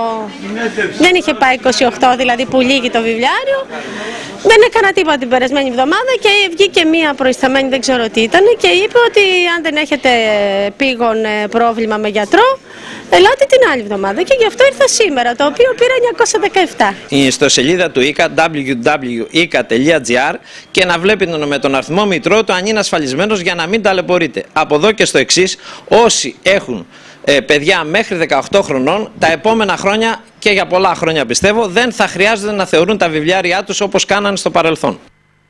δεν είχε πάει 28 δηλαδή που λύγει το βιβλιάριο. Δεν έκανα τίποτα την περασμένη εβδομάδα και βγήκε μία προϊσταμένη, δεν ξέρω τι ήταν, και είπε ότι αν δεν έχετε πήγον πρόβλημα με γιατρό, ελάτε την άλλη εβδομάδα, και γι' αυτό ήρθα σήμερα, το οποίο πήρα 917. Η ιστοσελίδα του ΙΚΑ www.ika.gr και να βλέπετε με τον αριθμό μητρό του αν είναι ασφαλισμένος για να μην ταλαιπωρείτε. Από εδώ και στο εξής, όσοι έχουν παιδιά μέχρι 18 χρονών, τα επόμενα χρόνια και για πολλά χρόνια πιστεύω, δεν θα χρειάζεται να θεωρούν τα βιβλιάρια τους όπως κάνανε στο παρελθόν.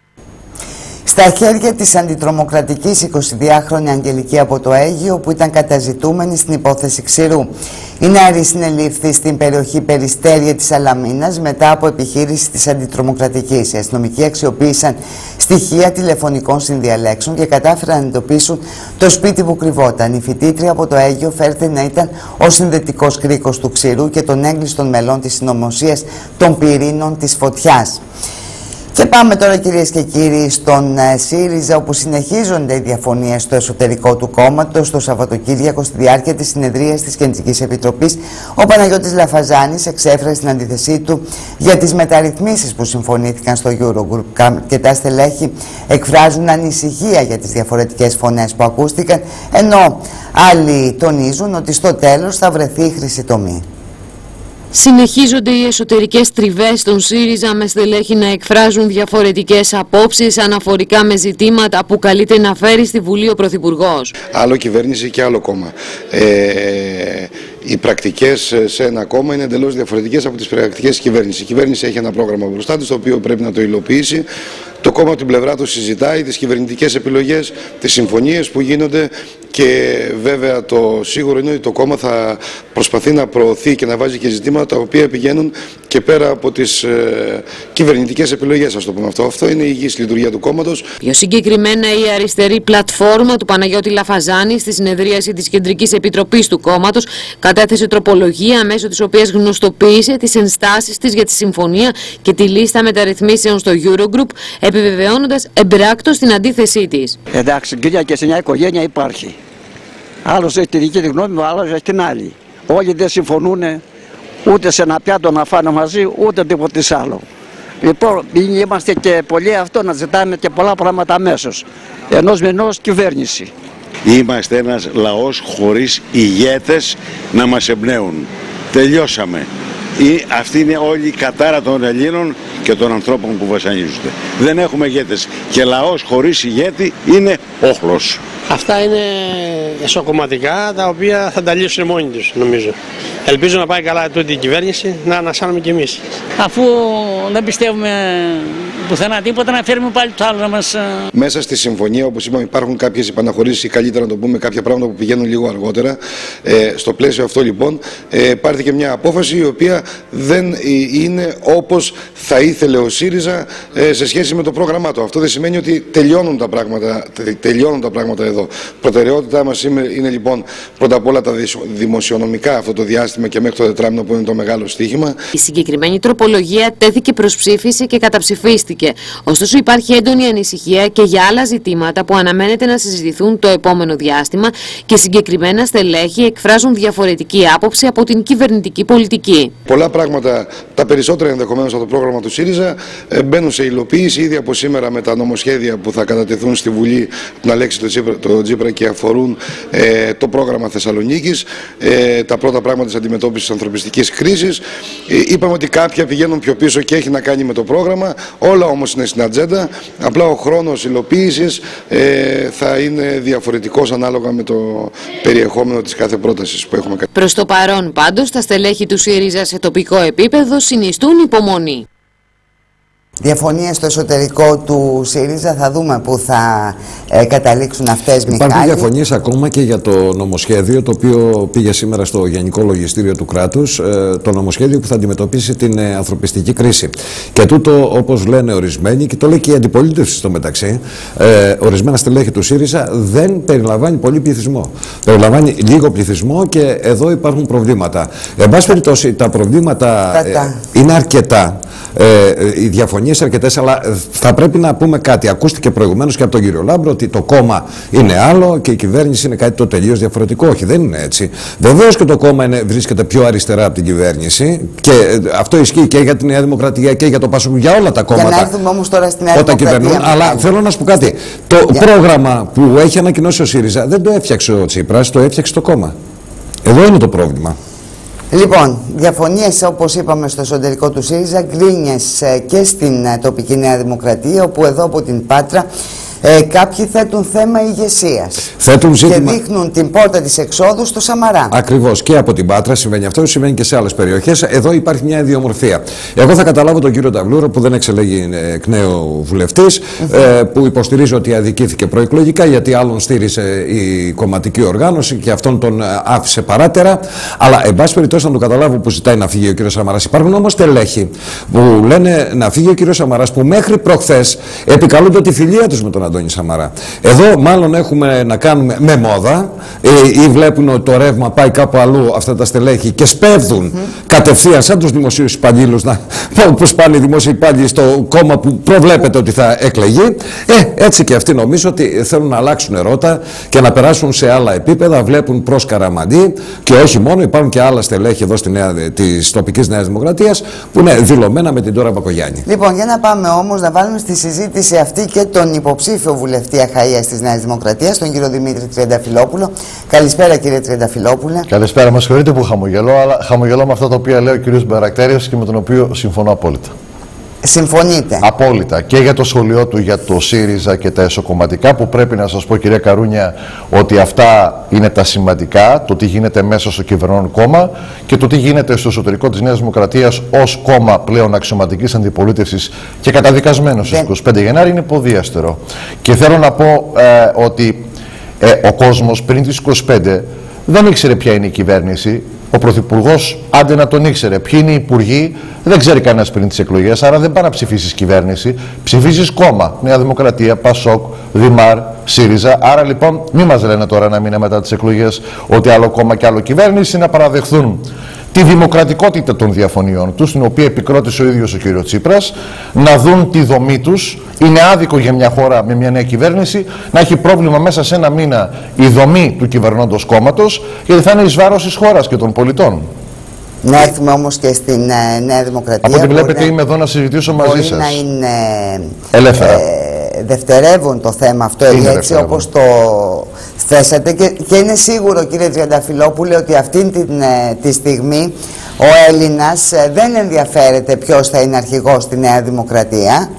Στα χέρια της αντιτρομοκρατικής 22χρονη Αγγελική από το Αίγυο, που ήταν καταζητούμενη στην υπόθεση Ξηρού. Η νεαρή συνελήφθη στην περιοχή Περιστέρια της Σαλαμίνας μετά από επιχείρηση της αντιτρομοκρατικής. Οι αστυνομικοί αξιοποίησαν στοιχεία τηλεφωνικών συνδιαλέξεων και κατάφεραν να εντοπίσουν το σπίτι που κρυβόταν. Η φοιτήτρια από το Αίγυο φέρεται να ήταν ο συνδετικός κρίκος του Ξηρού και των έγκλειστων μελών της συνωμοσίας των πυρήνων της φωτιάς. Και πάμε τώρα, κυρίες και κύριοι, στον ΣΥΡΙΖΑ, όπου συνεχίζονται οι διαφωνίες στο εσωτερικό του κόμματος. Το Σαββατοκύριακο, στη διάρκεια της συνεδρίας της Κεντρικής Επιτροπής, ο Παναγιώτης Λαφαζάνης εξέφρασε την αντίθεσή του για τις μεταρρυθμίσεις που συμφωνήθηκαν στο Eurogroup, και τα στελέχη εκφράζουν ανησυχία για τις διαφορετικές φωνές που ακούστηκαν, ενώ άλλοι τονίζουν ότι στο τέλος θα βρεθεί η χρυσή τομή. Συνεχίζονται οι εσωτερικές τριβές στον ΣΥΡΙΖΑ, με στελέχη να εκφράζουν διαφορετικές απόψεις αναφορικά με ζητήματα που καλείται να φέρει στη Βουλή ο Πρωθυπουργός. Άλλο κυβέρνηση και άλλο κόμμα. Οι πρακτικές σε ένα κόμμα είναι εντελώς διαφορετικές από τις πρακτικές της κυβέρνησης. Η κυβέρνηση έχει ένα πρόγραμμα μπροστά της, το οποίο πρέπει να το υλοποιήσει. Το κόμμα από την πλευρά του συζητάει τις κυβερνητικές επιλογές, τις συμφωνίες που γίνονται, και βέβαια το σίγουρο είναι ότι το κόμμα θα προσπαθεί να προωθεί και να βάζει και ζητήματα τα οποία πηγαίνουν και πέρα από τις κυβερνητικές επιλογές, ας το πούμε αυτό. Αυτό είναι η υγιής λειτουργία του κόμματος. Πιο συγκεκριμένα, η αριστερή πλατφόρμα του Παναγιώτη Λαφαζάνη, στη συνεδρίαση της Κεντρικής Επιτροπής του κόμματος, κατέθεσε τροπολογία μέσω της οποίας γνωστοποίησε τις ενστάσεις της για τη συμφωνία και τη λίστα μεταρρυθμίσεων στο Eurogroup, επιβεβαιώνοντας εμπράκτως την αντίθεσή της. Εντάξει, κυρία, και σε μια οικογένεια υπάρχει. Άλλος έχει τη δική του γνώμη, άλλος έχει την άλλη. Όλοι δεν συμφωνούν ούτε σε ένα πιάτο να φάνε μαζί, ούτε τίποτε άλλο. Λοιπόν, είμαστε και πολλοί αυτό να ζητάμε και πολλά πράγματα αμέσως. Ενός μηνός κυβέρνηση. Είμαστε ένας λαός χωρίς ηγέτες να μας εμπνέουν. Τελειώσαμε. Αυτή είναι όλη η κατάρα των Ελλήνων και των ανθρώπων που βασανίζονται. Δεν έχουμε ηγέτες. Και λαός χωρίς ηγέτη είναι όχλος. Αυτά είναι εσωκομματικά, τα οποία θα τα λύσουν μόνοι τους, νομίζω. Ελπίζω να πάει καλά τούτη η κυβέρνηση, να ανασάνουμε κι εμείς. Αφού δεν πιστεύουμε πουθενά τίποτα, να φέρουμε πάλι το άλλο να μας... Μέσα στη συμφωνία, όπως είπαμε, υπάρχουν κάποιες επαναχωρήσεις ή καλύτερα να το πούμε κάποια πράγματα που πηγαίνουν λίγο αργότερα. Στο πλαίσιο αυτό λοιπόν υπάρχει και μια απόφαση η οποία δεν είναι όπως θα ήθελε ο ΣΥΡΙΖΑ σε σχέση με το πρόγραμμά του. Αυτό δεν σημαίνει ότι τελειώνουν τα πράγματα εδώ. Προτεραιότητά μας είναι λοιπόν πρώτα απ' όλα τα δημοσιονομικά αυτό το διάστημα και μέχρι το τετράμινο που είναι το μεγάλο στοίχημα. Η συγκεκριμένη τροπολογία τέθηκε προς ψήφιση και καταψηφίστηκε. Ωστόσο υπάρχει έντονη ανησυχία και για άλλα ζητήματα που αναμένεται να συζητηθούν το επόμενο διάστημα και συγκεκριμένα στελέχη εκφράζουν διαφορετική άποψη από την κυβερνητική πολιτική. Πολλά πράγματα, τα περισσότερα ενδεχομένως από το πρόγραμμα του ΣΥΡΙΖΑ μπαίνουν σε υλοποίηση ήδη από σήμερα με τα νομοσχέδια που θα κατατεθούν στη Βουλή από την Αλέξη το Τσίπρα και αφορούν το πρόγραμμα Θεσσαλονίκης, τα πρώτα πράγματα της αντιμετώπισης της ανθρωπιστικής κρίσης. Είπαμε ότι κάποια πηγαίνουν πιο πίσω και έχει να κάνει με το πρόγραμμα, όλα όμως είναι στην ατζέντα, απλά ο χρόνος υλοποίησης θα είναι διαφορετικός ανάλογα με το περιεχόμενο της κάθε πρότασης που έχουμε κάνει. Προς το παρόν πάντως τα στελέχη του ΣΥΡΙΖΑ σε τοπικό επίπεδο συνιστούν υπομονή. Διαφωνίες στο εσωτερικό του ΣΥΡΙΖΑ, θα δούμε πού θα καταλήξουν αυτές, Μιχάλη. Υπάρχουν διαφωνίες ακόμα και για το νομοσχέδιο το οποίο πήγε σήμερα στο Γενικό Λογιστήριο του κράτους, το νομοσχέδιο που θα αντιμετωπίσει την ανθρωπιστική κρίση. Και τούτο, όπως λένε ορισμένοι, και το λέει και η αντιπολίτευση στο μεταξύ, ορισμένα στελέχη του ΣΥΡΙΖΑ, δεν περιλαμβάνει πολύ πληθυσμό. Περιλαμβάνει λίγο πληθυσμό και εδώ υπάρχουν προβλήματα. Εν πάση περιπτώσει, τα προβλήματα είναι αρκετά. Οι διαφωνίες αρκετές, αλλά θα πρέπει να πούμε κάτι. Ακούστηκε προηγουμένως και από τον κύριο Λάμπρο ότι το κόμμα είναι άλλο και η κυβέρνηση είναι κάτι το τελείως διαφορετικό. Όχι, δεν είναι έτσι. Βεβαίως και το κόμμα βρίσκεται πιο αριστερά από την κυβέρνηση και αυτό ισχύει και για τη Νέα Δημοκρατία και για το ΠΑΣΟΚ, για όλα τα κόμματα. Για να έρθουμε όμως τώρα στη Νέα Δημοκρατία. Αλλά θέλω να σου πω κάτι. Το πρόγραμμα που έχει ανακοινώσει ο ΣΥΡΙΖΑ δεν το έφτιαξε ο Τσίπρας, το έφτιαξε το κόμμα. Εδώ είναι το πρόβλημα. Λοιπόν, διαφωνίες όπως είπαμε στο εσωτερικό του ΣΥΡΙΖΑ, γκρίνιες και στην τοπική Νέα Δημοκρατία, όπου εδώ από την Πάτρα κάποιοι θέτουν θέμα ηγεσίας. Θέτουν ζήτημα. Και δείχνουν την πόρτα της εξόδου στο Σαμαρά. Ακριβώς, και από την Πάτρα συμβαίνει αυτό, συμβαίνει και σε άλλες περιοχές. Εδώ υπάρχει μια ιδιομορφία. Εγώ θα καταλάβω τον κύριο Ταβλούρο που δεν εξελέγει εκ νέου βουλευτής, που υποστηρίζει ότι αδικήθηκε προεκλογικά γιατί άλλον στήρισε η κομματική οργάνωση και αυτόν τον άφησε παράτερα. Αλλά εν πάση περιπτώσει να το καταλάβω που ζητάει να φύγει ο κύριος Σαμαράς. Υπάρχουν όμως τελέχη που λένε να φύγει ο κύριος Σαμαράς που μέχρι προχθές επικαλούνται τη φιλία τους με τον Αντώνη Σαμαρά. Εδώ μάλλον έχουμε να κάνουμε με μόδα ή βλέπουν ότι το ρεύμα πάει κάπου αλλού αυτά τα στελέχη και σπέβδουν κατευθείαν σαν τους δημοσίους υπαλλήλους πώς πάνε οι δημόσιοι υπάλληλοι στο κόμμα που προβλέπεται ότι θα εκλεγεί. Έτσι και αυτοί νομίζω ότι θέλουν να αλλάξουν ρότα και να περάσουν σε άλλα επίπεδα, βλέπουν προς Καραμαντή και όχι μόνο, υπάρχουν και άλλα στελέχη εδώ της τοπικής Νέας Δημοκρατίας που είναι δηλωμένα με την Ντόρα Μπακογιάννη. Λοιπόν, για να πάμε όμως να βάλουμε στη συζήτηση αυτή και τον υποψήφιο βουλευτή Αχαΐας της Νέας Δημοκρατίας, τον κύριο Δημήτρη Τριανταφυλόπουλο. Καλησπέρα, κύριε Τριανταφυλόπουλε. Καλησπέρα, με συγχωρείτε που χαμογελώ, αλλά χαμογελώ με αυτά τα οποία λέει ο κύριος Μπαρακτέριος και με τον οποίο συμφωνώ απόλυτα. Συμφωνείτε? Απόλυτα. Και για το σχολείο του για το ΣΥΡΙΖΑ και τα εσωκομματικά, που πρέπει να σας πω, κυρία Καρούνια, ότι αυτά είναι τα σημαντικά, το τι γίνεται μέσα στο κυβερνών κόμμα και το τι γίνεται στο εσωτερικό της Νέας Δημοκρατίας ως κόμμα πλέον αξιωματικής αντιπολίτευσης και καταδικασμένο στις 25 Γενάρη είναι ποδίαστερο. Και θέλω να πω ότι ο κόσμος πριν τις 25 δεν ήξερε ποια είναι η κυβέρνηση. Ο Πρωθυπουργός, άντε να τον ήξερε. Ποιοι είναι οι υπουργοί, δεν ξέρει κανένας πριν τις εκλογές. Άρα δεν πάει να ψηφίσεις κυβέρνηση, ψηφίσεις κόμμα. Νέα Δημοκρατία, ΠΑΣΟΚ, ΔΙΜΑΡ, ΣΥΡΙΖΑ. Άρα λοιπόν, μην μας λένε τώρα ένα μήνα μετά τις εκλογές ότι άλλο κόμμα και άλλο κυβέρνηση, να παραδεχθούν τη δημοκρατικότητα των διαφωνιών τους, την οποία επικρότησε ο ίδιος ο κ. Τσίπρας, να δουν τη δομή τους. Είναι άδικο για μια χώρα με μια νέα κυβέρνηση να έχει πρόβλημα μέσα σε ένα μήνα η δομή του κυβερνώντος κόμματος, γιατί θα είναι εις βάρος της χώρας και των πολιτών. Να έρθουμε όμως και στην Νέα Δημοκρατία. Από ό,τι βλέπετε είμαι εδώ να συζητήσω μαζί σας. Μπορεί να είναι ελεύθερα. Δευτερεύον το θέμα αυτό, έτσι όπως το θέσατε, και είναι σίγουρο, κύριε Τριανταφυλόπουλε, ότι αυτή τη στιγμή ο Έλληνας δεν ενδιαφέρεται ποιος θα είναι αρχηγός στη Νέα Δημοκρατία.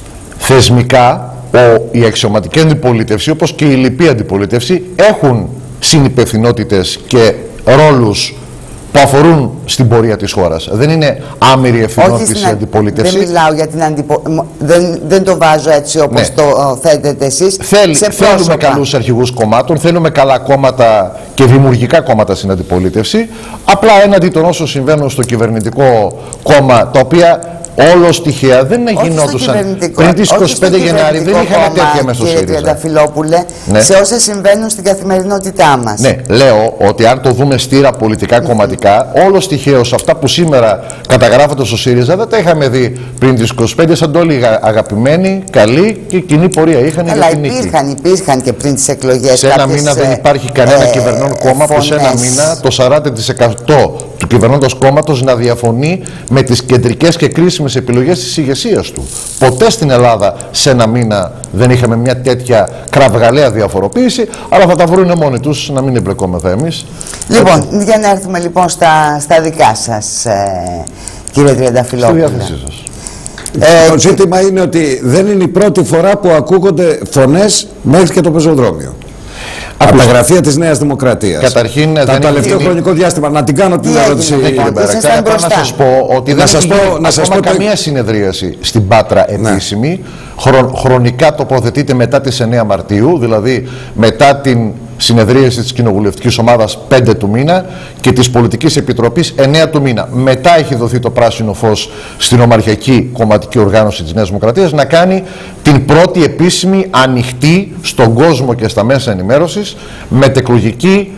Θεσμικά η αξιωματική αντιπολίτευση, όπως και η λοιπή αντιπολίτευση, έχουν συνυπευθυνότητες και ρόλους που αφορούν στην πορεία της χώρας. Δεν είναι άμυρη ευθυνών της αντιπολίτευσης. Δεν μιλάω για την δεν το βάζω έτσι όπως το θέτετε εσείς. Θέλουμε καλούς αρχηγούς κομμάτων, θέλουμε καλά κόμματα και δημιουργικά κόμματα στην αντιπολίτευση. Απλά έναντι των όσων συμβαίνουν στο κυβερνητικό κόμμα, τα οποία όλος τυχαία δεν γινόντουσαν. Πριν τις 25 Γενάρη δεν είχαμε τέτοια μέσα στο ΣΥΡΙΖΑ. Κύριε Τριανταφυλόπουλε, ναι, σε όσα συμβαίνουν στην καθημερινότητά μας. Ναι, λέω ότι αν το δούμε στήρα πολιτικά κομματικά, όλος τυχαίως αυτά που σήμερα καταγράφονται στο ΣΥΡΙΖΑ δεν τα είχαμε δει πριν τις 25, σαν όλοι αγαπημένοι, καλοί και κοινή πορεία είχαν για την νίκη. Υπήρχαν και πριν τις εκλογές. Σε ένα μήνα δεν υπάρχει κανένα κυβερνών κόμμα που σε ένα μήνα το 40% του κυβερνώντος κόμματος να διαφωνεί με τις κεντρικές και κρίσιμες επιλογές της ηγεσίας του. Ποτέ στην Ελλάδα σε ένα μήνα δεν είχαμε μια τέτοια κραυγαλαία διαφοροποίηση, αλλά θα τα βρουν μόνοι τους, να μην εμπλεκόμεθα εμείς. Λοιπόν, για να έρθουμε λοιπόν στα δικά σας, κύριε Τριανταφυλόπουλε. Στη διάθεσή σας. Το ζήτημα είναι ότι δεν είναι η πρώτη φορά που ακούγονται φωνές μέχρι και το πεζοδρόμιο. Από τα γραφεία της Νέας Δημοκρατίας. Καταρχήν, το τελευταίο χρονικό διάστημα. Να την κάνω την ερώτηση. Να σας πω ότι δεν έχει καμία συνεδρίαση στην Πάτρα επίσημη. Χρονικά τοποθετείται μετά τις 9 Μαρτίου, δηλαδή μετά την συνεδρίαση της Κοινοβουλευτικής Ομάδας 5 του μήνα και της Πολιτικής Επιτροπής 9 του μήνα. Μετά έχει δοθεί το πράσινο φως στην Ομαρχιακή Κομματική Οργάνωση της Νέας Δημοκρατίας να κάνει την πρώτη επίσημη ανοιχτή στον κόσμο και στα μέσα ενημέρωσης μετεκλογική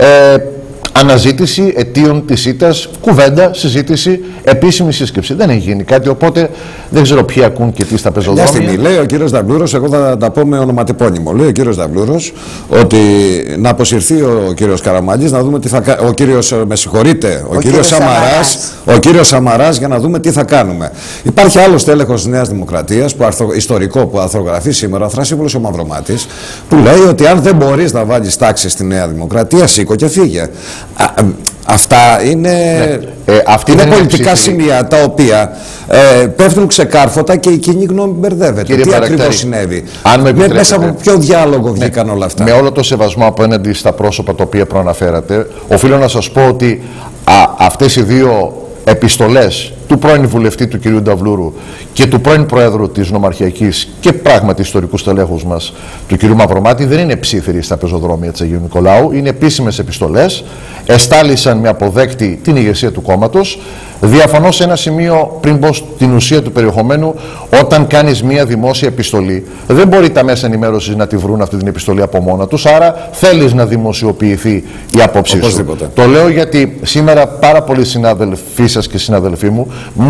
αναζήτηση αιτίων της ήττας, κουβέντα, συζήτηση, επίσημη σύσκεψη. Δεν έχει γίνει κάτι, οπότε δεν ξέρω ποιοι ακούν και τι στα πεζοδρόμια. Μια στιγμή λέει ο κύριος Δαβλούρος, εγώ θα τα πω με ονοματεπώνυμο. Λέει ο κύριος Δαβλούρος ότι να αποσυρθεί ο κύριος Καραμανλής, να δούμε τι θα κάνει. Ο κύριος, με συγχωρείτε, ο κύριος Σαμαράς, για να δούμε τι θα κάνουμε. Υπάρχει άλλος τέλεχος της Νέας Δημοκρατίας, ιστορικό, που αρθρογραφεί σήμερα, ο Θράσιβουλος ο Μαυρομάτης, που λέει ότι αν δεν μπορείς να βάλεις τάξη στη Νέα Δημοκρατία, σήκω και φύγε. Αυτά είναι, είναι πολιτικά σημεία τα οποία πέφτουν ξεκάρφωτα και η κοινή γνώμη μπερδεύεται. Τι ακριβώς συνέβη, μέσα από ποιο διάλογο βγήκαν όλα αυτά. Με όλο το σεβασμό απέναντι στα πρόσωπα τα οποία προαναφέρατε, οφείλω να σας πω ότι αυτές οι δύο επιστολές του πρώην βουλευτή του κ. Νταβλούρου και του πρώην Προέδρου της Νομαρχιακής και πράγματι ιστορικού στελέχους μας του κ. Μαυρομάτη δεν είναι ψήφιροι στα πεζοδρόμια της Αγίου Νικολάου, είναι επίσημες επιστολές, εστάλησαν με αποδέκτη την ηγεσία του κόμματος. Διαφωνώ σε ένα σημείο πριν μπω στην ουσία του περιεχομένου. Όταν κάνεις μια δημόσια επιστολή, δεν μπορεί τα μέσα ενημέρωσης να τη βρουν αυτή την επιστολή από μόνα τους, άρα θέλεις να δημοσιοποιηθεί η άποψή σου. Το λέω γιατί σήμερα πάρα πολλοί συνάδελφοί σας και συναδελφοί μου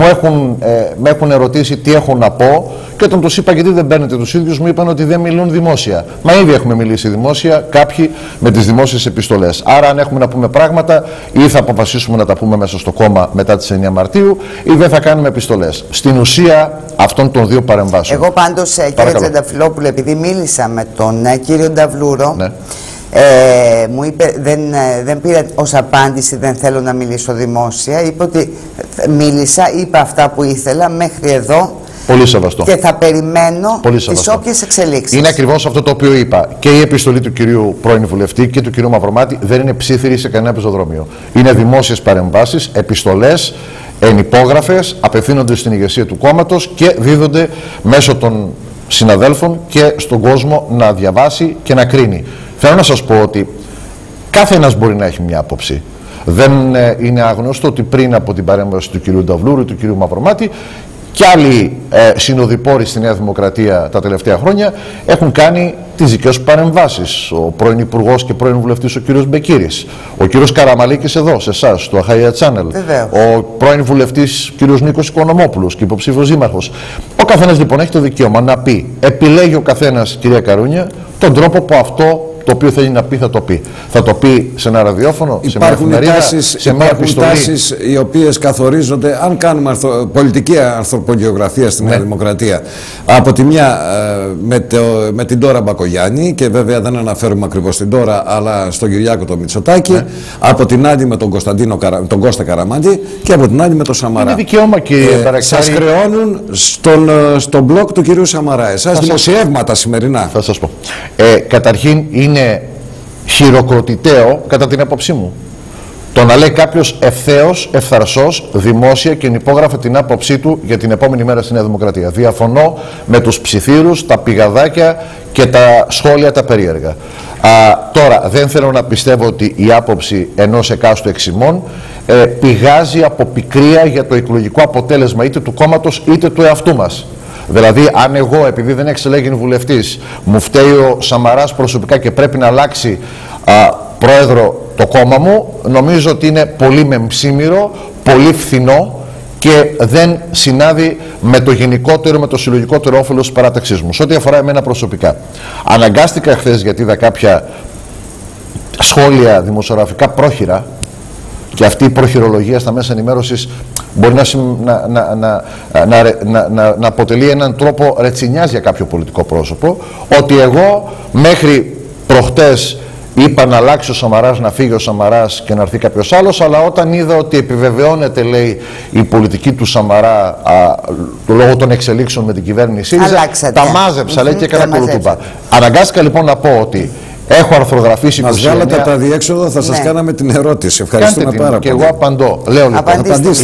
με έχουν ερωτήσει τι έχω να πω, και όταν τους είπα γιατί δεν παίρνετε τους ίδιους, μου είπαν ότι δεν μιλούν δημόσια. Μα ήδη έχουμε μιλήσει δημόσια κάποιοι με τις δημόσιες επιστολές. Άρα αν έχουμε να πούμε πράγματα, ή θα αποφασίσουμε να τα πούμε μέσα στο κόμμα μετά τις 9 Μαρτίου, ή δεν θα κάνουμε επιστολές. Στην ουσία αυτών των δύο παρεμβάσεων. Εγώ πάντως, κύριε Τριανταφυλόπουλε, επειδή μίλησα με τον κύριο Νταβλούρο, ναι, μου είπε, δεν πήρα ως απάντηση, δεν θέλω να μιλήσω δημόσια. Είπε ότι μίλησα, είπα αυτά που ήθελα μέχρι εδώ. Πολύ σεβαστό. Και θα περιμένω τις όποιες εξελίξεις. Είναι ακριβώς αυτό το οποίο είπα. Και η επιστολή του κυρίου πρώην βουλευτή και του κυρίου Μαυρομάτη δεν είναι ψήφιρη σε κανένα πεζοδρόμιο. Είναι δημόσιες παρεμβάσεις, επιστολές, ενυπόγραφες, απευθύνονται στην ηγεσία του κόμματος και δίδονται μέσω των συναδέλφων και στον κόσμο να διαβάσει και να κρίνει. Θέλω να σας πω ότι κάθε ένας μπορεί να έχει μια άποψη. Δεν είναι άγνωστο ότι πριν από την παρέμβαση του κυρίου Νταβλούρου, του κυρίου Μαυρομάτη, και άλλοι συνοδοιπόροι στη Νέα Δημοκρατία τα τελευταία χρόνια έχουν κάνει τις δικές τους παρεμβάσεις. Ο πρώην Υπουργός και πρώην Βουλευτής ο κύριος Μπεκύρης, ο κύριος Καραμαλίκης εδώ, σε εσάς, στο Αχαΐα Channel, ο πρώην Βουλευτής κύριος Νίκος Οικονομόπουλος και υποψήφιος δήμαρχος. Ο καθένας λοιπόν έχει το δικαίωμα να πει. Επιλέγει ο καθένας, κυρία Καρούνια, τον τρόπο που αυτό το οποίο θέλει να πει θα το πει. Θα το πει σε ένα ραδιόφωνο, σε μια εφημερίδα, σε μια επιστολή. Υπάρχουν τάσεις οι οποίες καθορίζονται, αν κάνουμε πολιτική ανθρωπογεωγραφία στη Νέα Δημοκρατία, από τη μια με την Ντόρα Μπακογιάννη, και βέβαια δεν αναφέρουμε ακριβώς την Ντόρα, αλλά στον Κυριάκο τον Μητσοτάκη, από την άλλη με τον Κώστα Καραμάντη και από την άλλη με τον Σαμαρά. Είναι δικαίωμα, κύριε Παραξάρη. Σας χρεώνουν στον μπλοκ του κυρίου Σαμαρά. Εσάς δημοσιεύματα σημερινά. Θα σας πω. Καταρχήν είναι χειροκροτητέο, κατά την άποψή μου, Το να λέει κάποιος ευθέως, ευθαρσός, δημόσια και υπόγραφε την άποψή του για την επόμενη μέρα στη Νέα Δημοκρατία. Διαφωνώ με τους ψιθύρους, τα πηγαδάκια και τα σχόλια τα περίεργα. Τώρα, δεν θέλω να πιστεύω ότι η άποψη ενός εκάστου εξημών πηγάζει από πικρία για το εκλογικό αποτέλεσμα είτε του κόμματος είτε του εαυτού μας. Δηλαδή, αν εγώ, επειδή δεν εξελέγει βουλευτής, μου φταίει ο Σαμαράς προσωπικά και πρέπει να αλλάξει πρόεδρο το κόμμα μου, νομίζω ότι είναι πολύ μεμψίμυρο, πολύ φθηνό και δεν συνάδει με το γενικότερο, με το συλλογικότερο όφελος της παράταξής μου. Σε ό,τι αφορά εμένα προσωπικά, αναγκάστηκα χθες, γιατί είδα κάποια σχόλια δημοσιογραφικά πρόχειρα, και αυτή η προχειρολογία στα μέσα ενημέρωσης μπορεί να αποτελεί έναν τρόπο ρετσινιάς για κάποιο πολιτικό πρόσωπο, ότι εγώ μέχρι προχτές είπα να αλλάξει ο Σαμαράς, να φύγει ο Σαμαράς και να έρθει κάποιος άλλος, αλλά όταν είδα ότι επιβεβαιώνεται, λέει, η πολιτική του Σαμαρά λόγω των εξελίξεων με την κυβέρνηση ΣΥΡΙΖΑ, τα μάζεψα, λέει, και έκανα κολοτούπα. Αναγκάστηκα λοιπόν να πω ότι έχω αρθρογραφήσει 29... Μας βγάλατε τα διέξοδο, θα σας κάναμε την ερώτηση. Ευχαριστούμε πάρα πολύ. Και εγώ απαντώ. Λέω λοιπόν,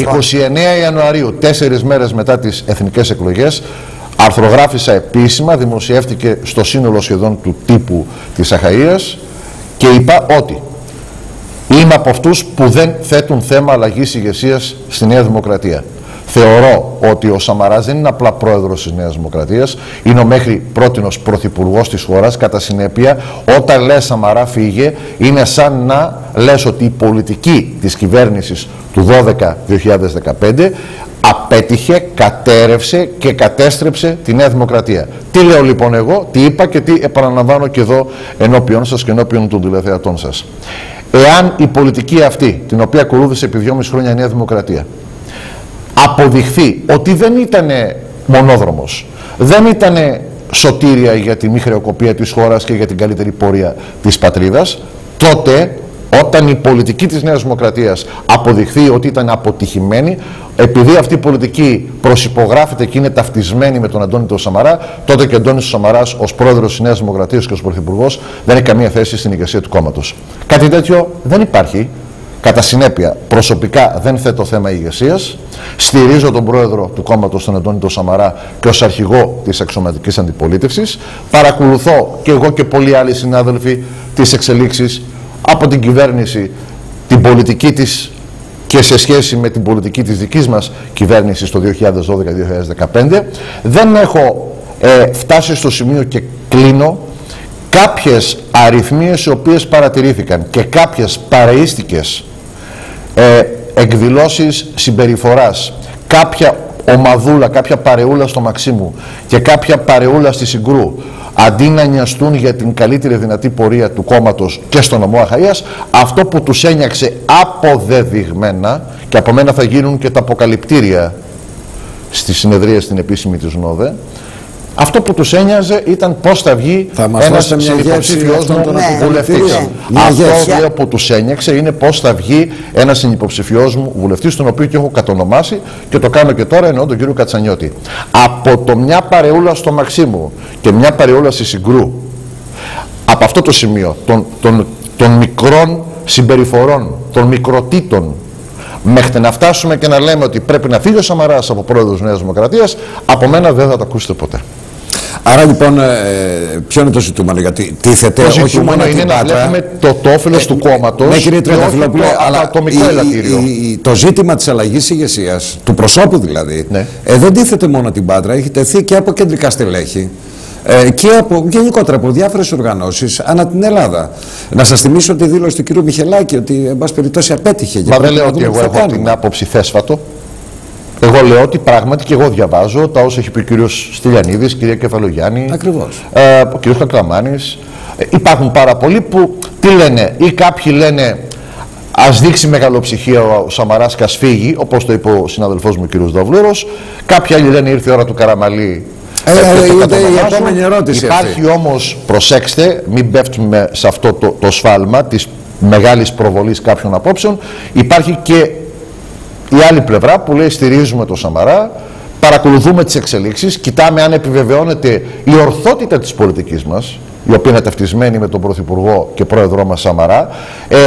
29 Ιανουαρίου, 4 μέρες μετά τις εθνικές εκλογές, αρθρογράφησα επίσημα, δημοσιεύτηκε στο σύνολο σχεδόν του τύπου της Αχαΐας, και είπα ότι είμαι από αυτούς που δεν θέτουν θέμα αλλαγής ηγεσίας στη Νέα Δημοκρατία. Θεωρώ ότι ο Σαμαράς δεν είναι απλά πρόεδρος της Νέας Δημοκρατίας, είναι ο μέχρι πρότινος πρωθυπουργός της χώρας. Κατά συνέπεια, όταν λες Σαμαρά φύγε, είναι σαν να λες ότι η πολιτική της κυβέρνησης του 2012-2015 απέτυχε, κατέρευσε και κατέστρεψε τη Νέα Δημοκρατία. Τι λέω λοιπόν εγώ, τι είπα και τι επαναλαμβάνω και εδώ ενώπιον σας και ενώπιον των τηλεθεατών σας. Εάν η πολιτική αυτή, την οποία ακολούθησε επί 2,5 χρόνια η Νέα Δημοκρατία, αποδειχθεί ότι δεν ήταν μονόδρομος, δεν ήταν σωτήρια για τη μη χρεοκοπία της χώρας και για την καλύτερη πορεία της πατρίδας, τότε όταν η πολιτική της Νέας Δημοκρατίας αποδειχθεί ότι ήταν αποτυχημένη, επειδή αυτή η πολιτική προσυπογράφεται και είναι ταυτισμένη με τον Αντώνη τον Σαμαρά, τότε και ο Αντώνης ο Σαμαράς ως πρόεδρος της Νέας Δημοκρατίας και ως πρωθυπουργός δεν έχει καμία θέση στην ηγεσία του κόμματος. Κάτι τέτοιο δεν υπάρχει. Κατά συνέπεια, προσωπικά δεν θέτω θέμα ηγεσίας. Στηρίζω τον πρόεδρο του κόμματος, τον Αντώνη τον Σαμαρά, και ως αρχηγό της αξιωματικής αντιπολίτευσης. Παρακολουθώ και εγώ και πολλοί άλλοι συνάδελφοι τις εξελίξεις από την κυβέρνηση, την πολιτική της και σε σχέση με την πολιτική της δικής μας κυβέρνησης το 2012-2015. Δεν έχω φτάσει στο σημείο, και κλείνω, κάποιες αριθμίες οι οποίες παρατηρήθηκαν και κάποιες παρεΐστικες εκδηλώσεις συμπεριφοράς, κάποια ομαδούλα, κάποια παρεούλα στο Μαξίμου και κάποια παρεούλα στη Συγκρού, αντί να νοιαστούν για την καλύτερη δυνατή πορεία του κόμματος και στο νομό Αχαΐας, αυτό που τους ένιαξε αποδεδειγμένα, και από μένα θα γίνουν και τα αποκαλυπτήρια στη συνεδρία στην επίσημη της ΝΟΔΕ, αυτό που τους ένοιαζε ήταν πώς θα βγει ένας συνυποψήφιος μου βουλευτής. Αυτό που τους ένιαξε είναι πώς θα βγει ένας συνυποψηφιός μου βουλευτής, τον οποίο και έχω κατονομάσει και το κάνω και τώρα, εννοώ τον κύριο Κατσανιώτη. Από το μια παρεούλα στο Μαξίμου και μια παρεούλα στη Συγκρού, από αυτό το σημείο των μικρών συμπεριφορών, των μικροτήτων, μέχρι να φτάσουμε και να λέμε ότι πρέπει να φύγει ο Σαμαράς από πρόεδρος Νέας Δημοκρατίας, από μένα δεν θα το ακούσετε ποτέ. Άρα λοιπόν, ποιο είναι το ζητούμενο, γιατί τίθεται όχι μόνο είναι να βλέπουμε το όφελος του κόμματος, ναι, κύριε Τριανταφυλόπουλε, αλλά το μικρό ελαττήριο. Το ζήτημα της αλλαγής ηγεσίας, του προσώπου δηλαδή, ναι, δεν τίθεται μόνο την Πάτρα, έχει τεθεί και από κεντρικά στελέχη και γενικότερα από διάφορες οργανώσεις ανά την Ελλάδα. Να σας θυμίσω τη δήλωση του κ. Μιχελάκη ότι εν πάση περιπτώσει απέτυχε. Μα δεν λέω ότι εγώ έχω την άποψη θέσφατο. Εγώ λέω ότι πράγματι και εγώ διαβάζω τα όσα έχει πει ο κύριος Στυλιανίδης, κυρία Κεφαλογιάννη, ο κύριος Κακλαμάνης. Υπάρχουν πάρα πολλοί που τι λένε, ή κάποιοι λένε ας δείξει μεγαλοψυχία ο Σαμαράς και ας φύγει, όπως το είπε ο συναδελφός μου ο κύριος Δαυλούρος. Κάποιοι άλλοι λένε ήρθε η ώρα του Καραμαλή. Η επόμενη ερώτηση. Υπάρχει όμως, προσέξτε, μην πέφτουμε σε αυτό το σφάλμα της μεγάλης προβολής κάποιων απόψεων. Υπάρχει και η άλλη πλευρά που λέει στηρίζουμε τον Σαμαρά, παρακολουθούμε τις εξελίξεις, κοιτάμε αν επιβεβαιώνεται η ορθότητα της πολιτικής μας, η οποία είναι ταυτισμένη με τον Πρωθυπουργό και Πρόεδρό μας Σαμαρά.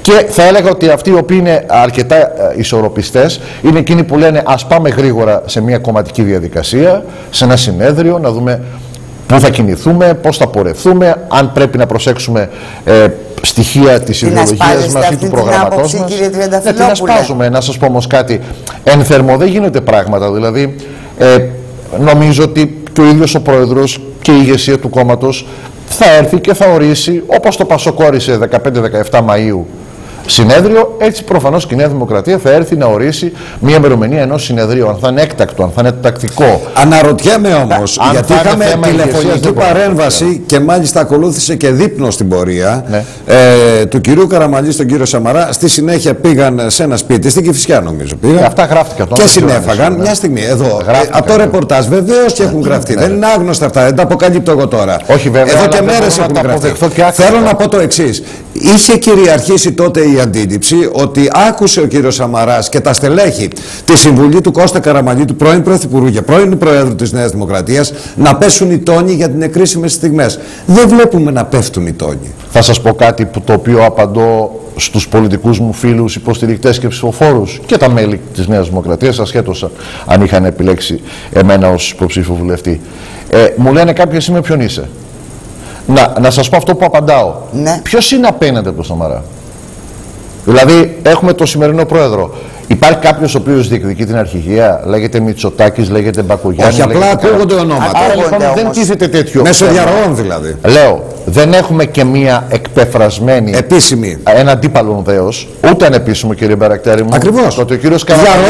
Και θα έλεγα ότι αυτοί οι οποίοι είναι αρκετά ισορροπιστές είναι εκείνοι που λένε ας πάμε γρήγορα σε μια κομματική διαδικασία, σε ένα συνέδριο, να δούμε πού θα κινηθούμε, πώς θα πορευθούμε, αν πρέπει να προσέξουμε στοιχεία της ιδεολογίας μας ή του προγραμματός μας. Την ασπάζουμε. Να σας πω όμως κάτι, εν θερμό δεν γίνονται πράγματα, δηλαδή νομίζω ότι και ο ίδιος ο πρόεδρος και η ηγεσία του κόμματος θα έρθει και θα ορίσει, όπως το Πασόκ όρισε 15-17 Μαΐου συνέδριο, έτσι προφανώς και η Νέα Δημοκρατία θα έρθει να ορίσει μια ημερομηνία ενός συνεδρίου, αν θα είναι έκτακτο, αν θα είναι τακτικό. Αναρωτιέμαι όμως, γιατί είχαμε τηλεφωνική παρέμβαση και μάλιστα ακολούθησε και δείπνο στην πορεία του κυρίου Καραμανλή στον κύριο Σαμαρά. Στη συνέχεια πήγαν σε ένα σπίτι, στην Κηφισιά νομίζω πήγαν. Αυτά γράφτηκαν. Και συνέφαγαν. Μια στιγμή εδώ. Από το ρεπορτάζ βεβαίως και έχουν γραφτεί. Δεν είναι άγνωστα αυτά, δεν τα αποκαλύπτω εγώ τώρα. Όχι βέβαια. Εδώ και μέρες έχουν γραφτεί. Θέλω να πω το εξής. Είχε κυριαρχήσει τότε η αντίληψη ότι άκουσε ο κύριος Σαμαράς και τα στελέχη τη συμβουλή του Κώστα Καραμανλή, του πρώην Πρωθυπουργού και πρώην Προέδρου της Νέας Δημοκρατίας, να πέσουν οι τόνοι για την εκρίσιμες στιγμές. Δεν βλέπουμε να πέφτουν οι τόνοι. Θα σας πω κάτι που το οποίο απαντώ στους πολιτικούς μου φίλους, υποστηρικτές και ψηφοφόρους και τα μέλη της Νέας Δημοκρατίας, ασχέτως αν είχαν επιλέξει εμένα ως υποψήφιο βουλευτή. Μου λένε κάποιοι εσύ με ποιον είσαι. Να σας πω αυτό που απαντάω. Ναι. Ποιος είναι απέναντι από τον Σαμαρά? Δηλαδή έχουμε το σημερινό πρόεδρο. Υπάρχει κάποιος ο οποίος διεκδικεί την αρχηγία, λέγεται Μητσοτάκης, λέγεται Μπακογιάννη. Όχι, απλά ακούγονται ονόματα. Λοιπόν, δεν τίθεται τέτοιο. Μέσω διαρροών δηλαδή. Λέω, δεν έχουμε και μία εκπεφρασμένη. Επίσημη. Ένα αντίπαλον δέος, ούτε ανεπίσημο κύριε Μπαρακτέρη μου. Ακριβώς. Ότι ο κύριος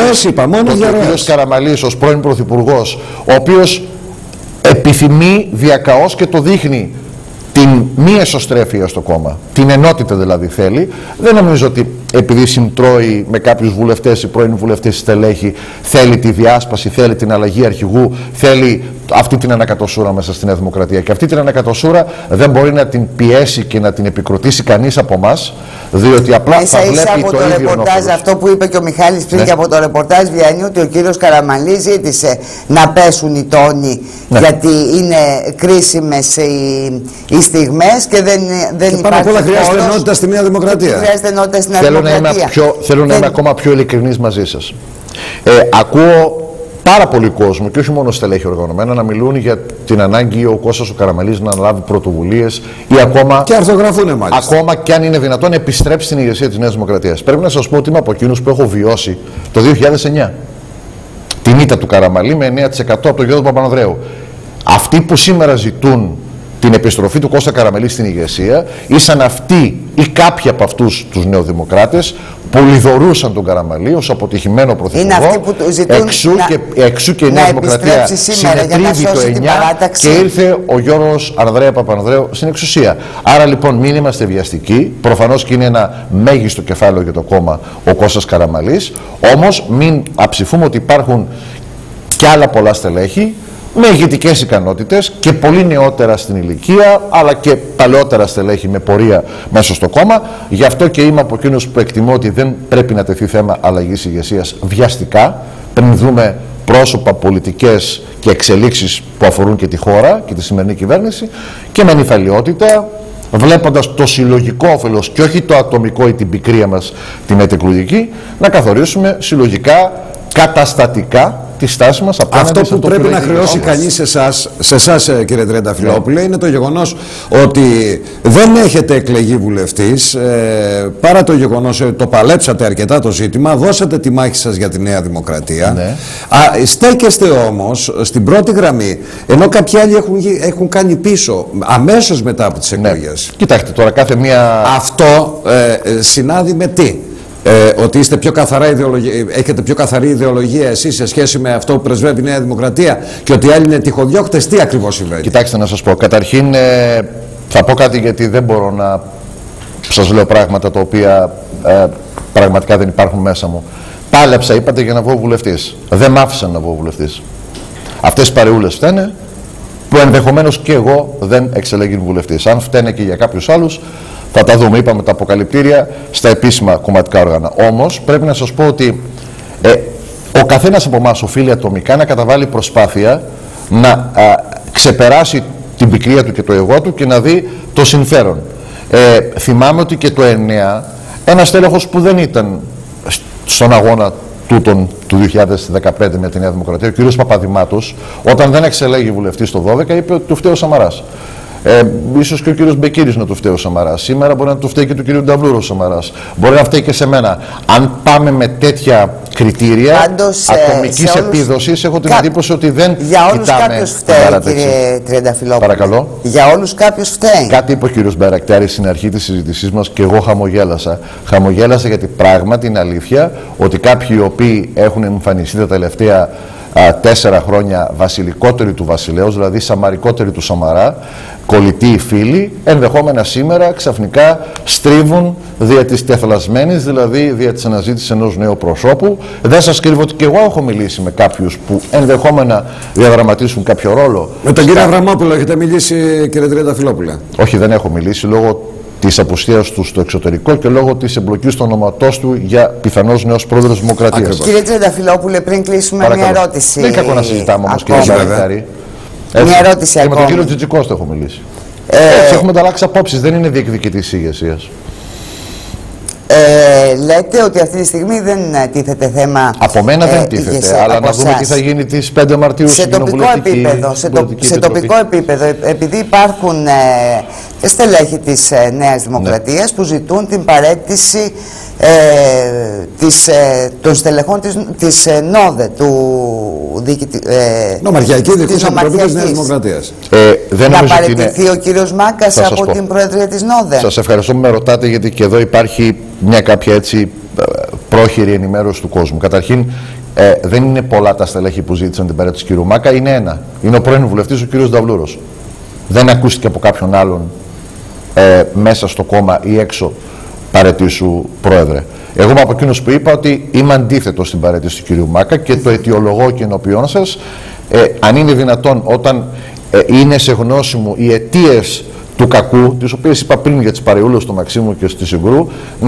Καραμανλής ως πρώην πρωθυπουργός, ο οποίος επιθυμεί διακαώς και το δείχνει την μη εσωστρέφεια στο κόμμα, την ενότητα δηλαδή θέλει. Δεν νομίζω ότι επειδή συντρώει με κάποιους βουλευτές ή πρώην βουλευτές στελέχη, θέλει τη διάσπαση, θέλει την αλλαγή αρχηγού, θέλει αυτή την ανακατοσούρα μέσα στη Νέα Δημοκρατία. Και αυτή την ανακατοσούρα δεν μπορεί να την πιέσει και να την επικροτήσει κανείς από εμάς, διότι απλά θα βλέπει από το ρεπορτάζ, αυτό που είπε και ο Μιχάλης πριν και από το ρεπορτάζ βγαίνει ότι ο κύριος Καραμανλή ζήτησε να πέσουν οι τόνοι γιατί είναι κρίσιμες οι στιγμές και δεν υπάρχει. Πάνω απ' όλα χρειάζεται ενότητα στη Νέα Δημοκρατία. Χρειάζεται ενότητα στη Νέα Δημοκρατία. Θέλω να είμαι ακόμα πιο ειλικρινής μαζί σας. Ακούω πάρα πολύ κόσμο και όχι μόνο στελέχη οργανωμένα να μιλούν για την ανάγκη ο Κώστας ο Καραμανλής να αναλάβει πρωτοβουλίες ή ακόμα. Και αρθογραφούν μάλιστα. Ακόμα και αν είναι δυνατόν να επιστρέψει στην ηγεσία της Νέας Δημοκρατίας. Πρέπει να σας πω ότι είμαι από εκείνους που έχω βιώσει το 2009 την ήττα του Καραμανλή με 9% από τον Γιώργο Παπανδρέου. Αυτοί που σήμερα ζητούν την επιστροφή του Κώστα Καραμανλή στην ηγεσία ήσαν αυτοί ή κάποιοι από αυτούς τους νεοδημοκράτες που λιδωρούσαν τον Καραμανλή ως αποτυχημένο πρωθυπουργό. Είναι αυτοί που ζητούν εξού και η Νέα Δημοκρατία συνετρίβει το 9 και ήρθε ο Γιώργος Ανδρέα Παπανδρέου στην εξουσία. Άρα λοιπόν μην είμαστε βιαστικοί, προφανώς και είναι ένα μέγιστο κεφάλαιο για το κόμμα ο Κώστας Καραμανλής, όμως μην αψηφούμε ότι υπάρχουν και άλλα πολλά στελέχη με ηγετικές ικανότητες και πολύ νεότερα στην ηλικία, αλλά και παλαιότερα στελέχη με πορεία μέσα στο κόμμα. Γι' αυτό και είμαι από εκείνους που εκτιμώ ότι δεν πρέπει να τεθεί θέμα αλλαγής ηγεσίας βιαστικά, πριν δούμε πρόσωπα, πολιτικές και εξελίξεις που αφορούν και τη χώρα και τη σημερινή κυβέρνηση, και με νυφαλιότητα, βλέποντας το συλλογικό όφελος και όχι το ατομικό ή την πικρία μας τη μετεκλογική, να καθορίσουμε συλλογικά, καταστατικά τη στάση μας απέναντι. Αυτό που πρέπει να χρεώσει κανείς σε εσάς κύριε Τριανταφυλόπουλε, είναι το γεγονός ότι δεν έχετε εκλεγεί βουλευτής, παρά το γεγονός ότι το παλέψατε αρκετά το ζήτημα, δώσατε τη μάχη σας για τη Νέα Δημοκρατία. Στέκεστε όμως στην πρώτη γραμμή, ενώ κάποιοι άλλοι έχουν κάνει πίσω αμέσως μετά από τις εκλογές. Κοιτάξτε τώρα, κάθε μία. Αυτό συνάδει με τι? Ότι είστε πιο καθαρά έχετε πιο καθαρή ιδεολογία εσείς σε σχέση με αυτό που πρεσβεύει η Νέα Δημοκρατία και ότι οι άλλοι είναι τυχοδιώκτες? Τι ακριβώς συμβαίνει? Κοιτάξτε να σας πω. Καταρχήν θα πω κάτι, γιατί δεν μπορώ να σας λέω πράγματα τα οποία πραγματικά δεν υπάρχουν μέσα μου. Πάλεψα, είπατε, για να βγω βουλευτής. Δεν μ' άφησαν να βγω βουλευτής. Αυτές οι παρεούλες φταίνε που ενδεχομένως και εγώ δεν εξελέγην βουλευτής. Αν φταίνε και για κάποιους άλλους, θα τα δούμε. Είπαμε τα αποκαλυπτήρια στα επίσημα κομματικά όργανα. Όμως πρέπει να σας πω ότι ο καθένας από εμάς οφείλει ατομικά να καταβάλει προσπάθεια να ξεπεράσει την πικρία του και το εγώ του και να δει το συμφέρον. Θυμάμαι ότι και το 9 Ένας τέλεχος που δεν ήταν στον αγώνα τούτον του 2015 με τη Νέα Δημοκρατία, ο κ. Παπαδημάτος, όταν δεν εξελέγει βουλευτής το 2012, είπε ότι του φταίει ο Σαμαράς. Ίσως και ο κύριος Μπεκύρης να του φταίει ο Σαμαράς. Σήμερα μπορεί να του φταίει και του κύριου Νταβλούρου ο Σαμαράς. Μπορεί να φταίει και σε μένα. Αν πάμε με τέτοια κριτήρια ατομικής επίδοσης, έχω την εντύπωση ότι δεν για όλους κοιτάμε. Κάποιος φταίει, κύριε Τριανταφυλόπουλε. Παρακαλώ. Για όλους κάποιος φταίει. Κάτι είπε ο κύριος Μπαρακτάρης στην αρχή της συζήτησής μας και εγώ χαμογέλασα. Χαμογέλασα γιατί πράγματι είναι αλήθεια ότι κάποιοι οι οποίοι έχουν εμφανιστεί τα τελευταία 4 χρόνια βασιλικότεροι του βασιλέως, δηλαδή σαμαρικότεροι του Σαμαρά, κολλητοί φίλοι, ενδεχόμενα σήμερα ξαφνικά στρίβουν δια της τεθλασμένης, δηλαδή δια της αναζήτησης ενός νέου προσώπου. Δεν σας κρύβω ότι και εγώ έχω μιλήσει με κάποιους που ενδεχόμενα διαδραματίσουν κάποιο ρόλο. Με τον κύριο Αβραμόπουλο έχετε μιλήσει, κύριε Τριανταφυλόπουλε? Όχι, δεν έχω μιλήσει λόγω της απουσίας του στο εξωτερικό και λόγω της εμπλοκής του ονόματός του για πιθανώς νέος πρόεδρος της Δημοκρατίας. Κύριε Τριανταφυλόπουλε, πριν κλείσουμε μια ερώτηση. Δεν είναι κακό να συζητάμε όμως, κύριε Μπαρακτάρη. Μια ερώτηση και ακόμα. με τον κύριο Τζιτζικώστα έχω μιλήσει. Έτσι, έχουμε ανταλλάξει απόψεις, δεν είναι διεκδικητής της ηγεσίας. Λέτε ότι αυτή τη στιγμή δεν τίθεται θέμα. Από μένα δεν τίθεται, αλλά να δούμε τι θα γίνει τις 5 Μαρτίου σε τοπικό επίπεδο. Σε τοπικό επίπεδο, επειδή υπάρχουν στελέχη της Νέας Δημοκρατίας που ζητούν την παραίτηση των στελεχών της ΝΟΔΕ, Νομαρχιακή Διοικητική Επιτροπή της Νέας Δημοκρατίας. Να παραιτηθεί ο κύριος Μάκας από την Προεδρία της ΝΟΔΕ. Σας ευχαριστώ που με ρωτάτε, γιατί και εδώ υπάρχει μια κάποια έτσι πρόχειρη ενημέρωση του κόσμου. Καταρχήν, δεν είναι πολλά τα στελέχη που ζήτησαν την παραίτηση του κ. Μάκα, είναι ένα. Είναι ο πρώην βουλευτής ο κ. Νταβλούρος. Δεν ακούστηκε από κάποιον άλλον μέσα στο κόμμα ή έξω παραιτήσου πρόεδρε. Εγώ είμαι από εκείνους που είπα ότι είμαι αντίθετος στην παραίτηση του κ. Μάκα και το αιτιολογώ και ενώπιόν σας. Αν είναι δυνατόν, όταν είναι σε γνώση μου οι αιτίες του κακού, τις οποίες είπα πριν για τις παρεούλες του Μαξίμου και στη Συγκρού,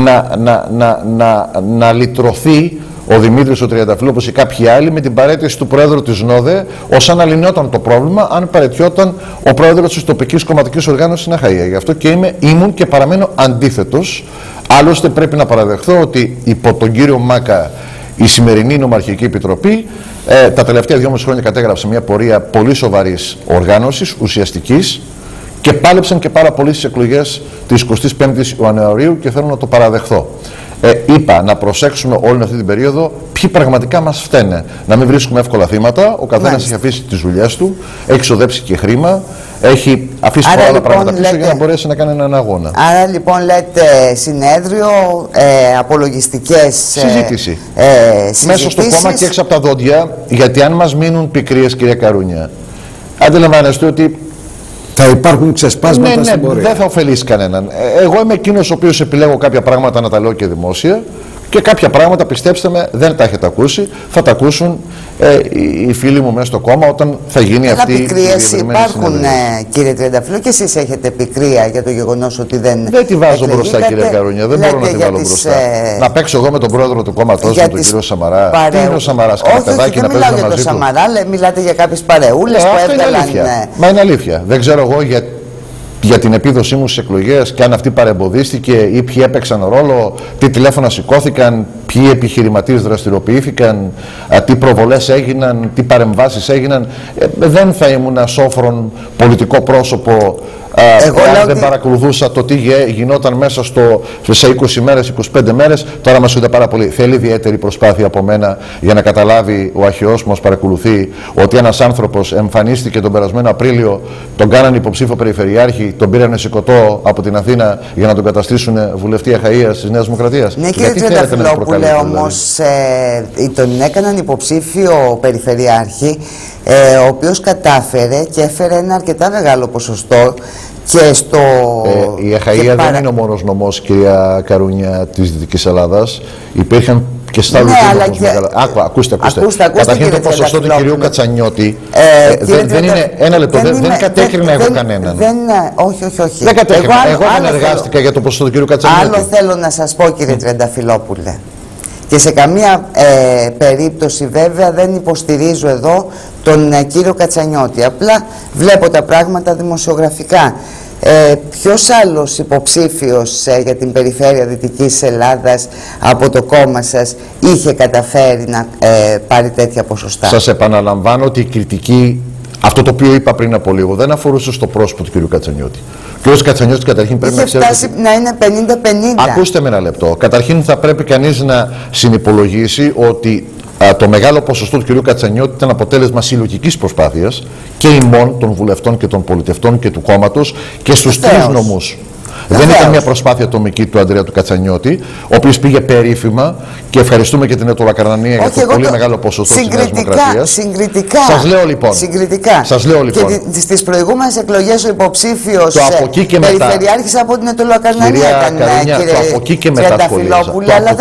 να λυτρωθεί ο Δημήτρης ο Τριανταφυλόπουλος ή κάποιοι άλλοι με την παραίτηση του Πρόεδρου της ΝΟΔΕ, ως αν αλυνιόταν το πρόβλημα αν παραιτιόταν ο Πρόεδρος της τοπικής κομματικής οργάνωσης στην Αχαΐα. Γι' αυτό και ήμουν και παραμένω αντίθετος. Άλλωστε πρέπει να παραδεχθώ ότι υπό τον κύριο Μάκα η σημερινή Νομαρχική Επιτροπή τα τελευταία 2,5 χρόνια κατέγραψε μια πορεία πολύ σοβαρής οργάνωσης, ουσιαστικής, και πάλεψαν και πάρα πολύ στις εκλογές της 25ης Ιανουαρίου και θέλω να το παραδεχθώ. Είπα να προσέξουμε όλη αυτή την περίοδο ποιοι πραγματικά μας φταίνε. Να μην βρίσκουμε εύκολα θύματα. Ο καθένας έχει αφήσει τις δουλειές του, έχει ξοδέψει και χρήμα, έχει αφήσει πολλά άλλα πράγματα πίσω για να μπορέσει να κάνει έναν αγώνα. Άρα λοιπόν λέτε συνέδριο, απολογιστικές συζήτηση. Μέσα στο κόμμα και έξω από τα δόντια, γιατί αν μας μείνουν πικρίες, κυρία Καρούνια, αντιλαμβάνεστε ότι θα υπάρχουν ξεσπάσματα στην πορεία. Δεν θα ωφελήσει κανέναν. Εγώ είμαι εκείνος ο οποίος επιλέγω κάποια πράγματα να τα λέω και δημόσια και κάποια πράγματα, πιστέψτε με, δεν τα έχετε ακούσει. Θα τα ακούσουν οι φίλοι μου μέσα στο κόμμα όταν θα γίνει αυτή η πικρίες υπάρχουν, κύριε Τριανταφύλλου, και εσείς έχετε πικρία για το γεγονός ότι δεν. Δεν τη βάζω μπροστά, κύριε Καρούνια. Δεν μπορώ να τη βάλω μπροστά. Να παίξω εγώ με τον πρόεδρο του κόμματός μου, τον κύριο Σαμαρά. Τι είναι ο Σαμαράς, παιδάκι να παίζουμε μαζί του? Σαμαρά, μιλάτε για κάποιες παρεούλες που έβγαλαν. Μα είναι αλήθεια. Δεν ξέρω εγώ για την επίδοσή μου στις εκλογές και αν αυτή παρεμποδίστηκε ή ποιοι έπαιξαν ρόλο, τι τηλέφωνα σηκώθηκαν, ποιοι επιχειρηματίες δραστηριοποιήθηκαν, τι προβολές έγιναν, τι παρεμβάσεις έγιναν. Δεν θα ήμουν σόφρον πολιτικό πρόσωπο εάν δεν παρακολουθούσα το τι γινόταν μέσα σε 20 μέρες, 25 μέρες. Τώρα μας είδα πάρα πολύ. Θέλει ιδιαίτερη προσπάθεια από μένα για να καταλάβει ο αχαιός που μας παρακολουθεί ότι ένας άνθρωπος εμφανίστηκε τον περασμένο Απρίλιο, τον κάνανε υποψήφιο περιφερειάρχη, τον πήρανε σηκωτό από την Αθήνα για να τον καταστήσουν βουλευτή Αχαΐας της Νέας Δημοκρατίας. Ναι, κύριε Τριανταφυλόπουλε, όμως τον έκαναν υποψήφιο περιφερειάρχη, ο οποίος κατάφερε και έφερε ένα αρκετά μεγάλο ποσοστό και στο... η Αχαΐα δεν είναι ο μόνος νομός, κυρία Καρούνια, της Δυτικής Ελλάδας. Υπήρχαν και στα άλλους μεγάλα. Ακούστε. Καταρχήν το ποσοστό του κυρίου Κατσανιώτη δεν είναι... Ένα λεπτό, δεν κατέκρινα εγώ κανέναν. Όχι. Δεν κατέκρινα. Εγώ δεν εργάστηκα για το ποσοστό του κυρίου Κατσανιώτη. Άλλο θέλω να σας πω, κύριε Τριανταφυλόπουλε. Και σε καμία περίπτωση βέβαια δεν υποστηρίζω εδώ τον κύριο Κατσανιώτη. Απλά βλέπω τα πράγματα δημοσιογραφικά. Ποιος άλλος υποψήφιος για την περιφέρεια Δυτικής Ελλάδας από το κόμμα σας είχε καταφέρει να πάρει τέτοια ποσοστά? Σας επαναλαμβάνω ότι η κριτική, αυτό το οποίο είπα πριν από λίγο, δεν αφορούσε στο πρόσωπο του κ. Κατσανιώτη. Ο κ. Κατσανιώτη καταρχήν πρέπει να ξέρει. Είχε φτάσει να είναι 50-50. Ακούστε με ένα λεπτό. Καταρχήν θα πρέπει κανείς να συνυπολογίσει ότι το μεγάλο ποσοστό του κ. Κατσανιώτη ήταν αποτέλεσμα συλλογικής προσπάθειας και ημών των βουλευτών και των πολιτευτών και του κόμματος και στους τρεις νομούς. Δεν ήταν μια προσπάθεια ατομική του Ανδρέα του Κατσανιώτη, ο οποίος πήγε περίφημα, και ευχαριστούμε και την Ετωλακαρνανία για το πολύ μεγάλο ποσοστό της Νέας Δημοκρατίας. Συγκριτικά. Σας λέω λοιπόν. Σας λέω λοιπόν. Και στις προηγούμενες εκλογές ο υποψήφιος περιφερειάρχης από την Ετωλακαρνανία ήταν το από εκεί και μετά σχολίασα. Αλλά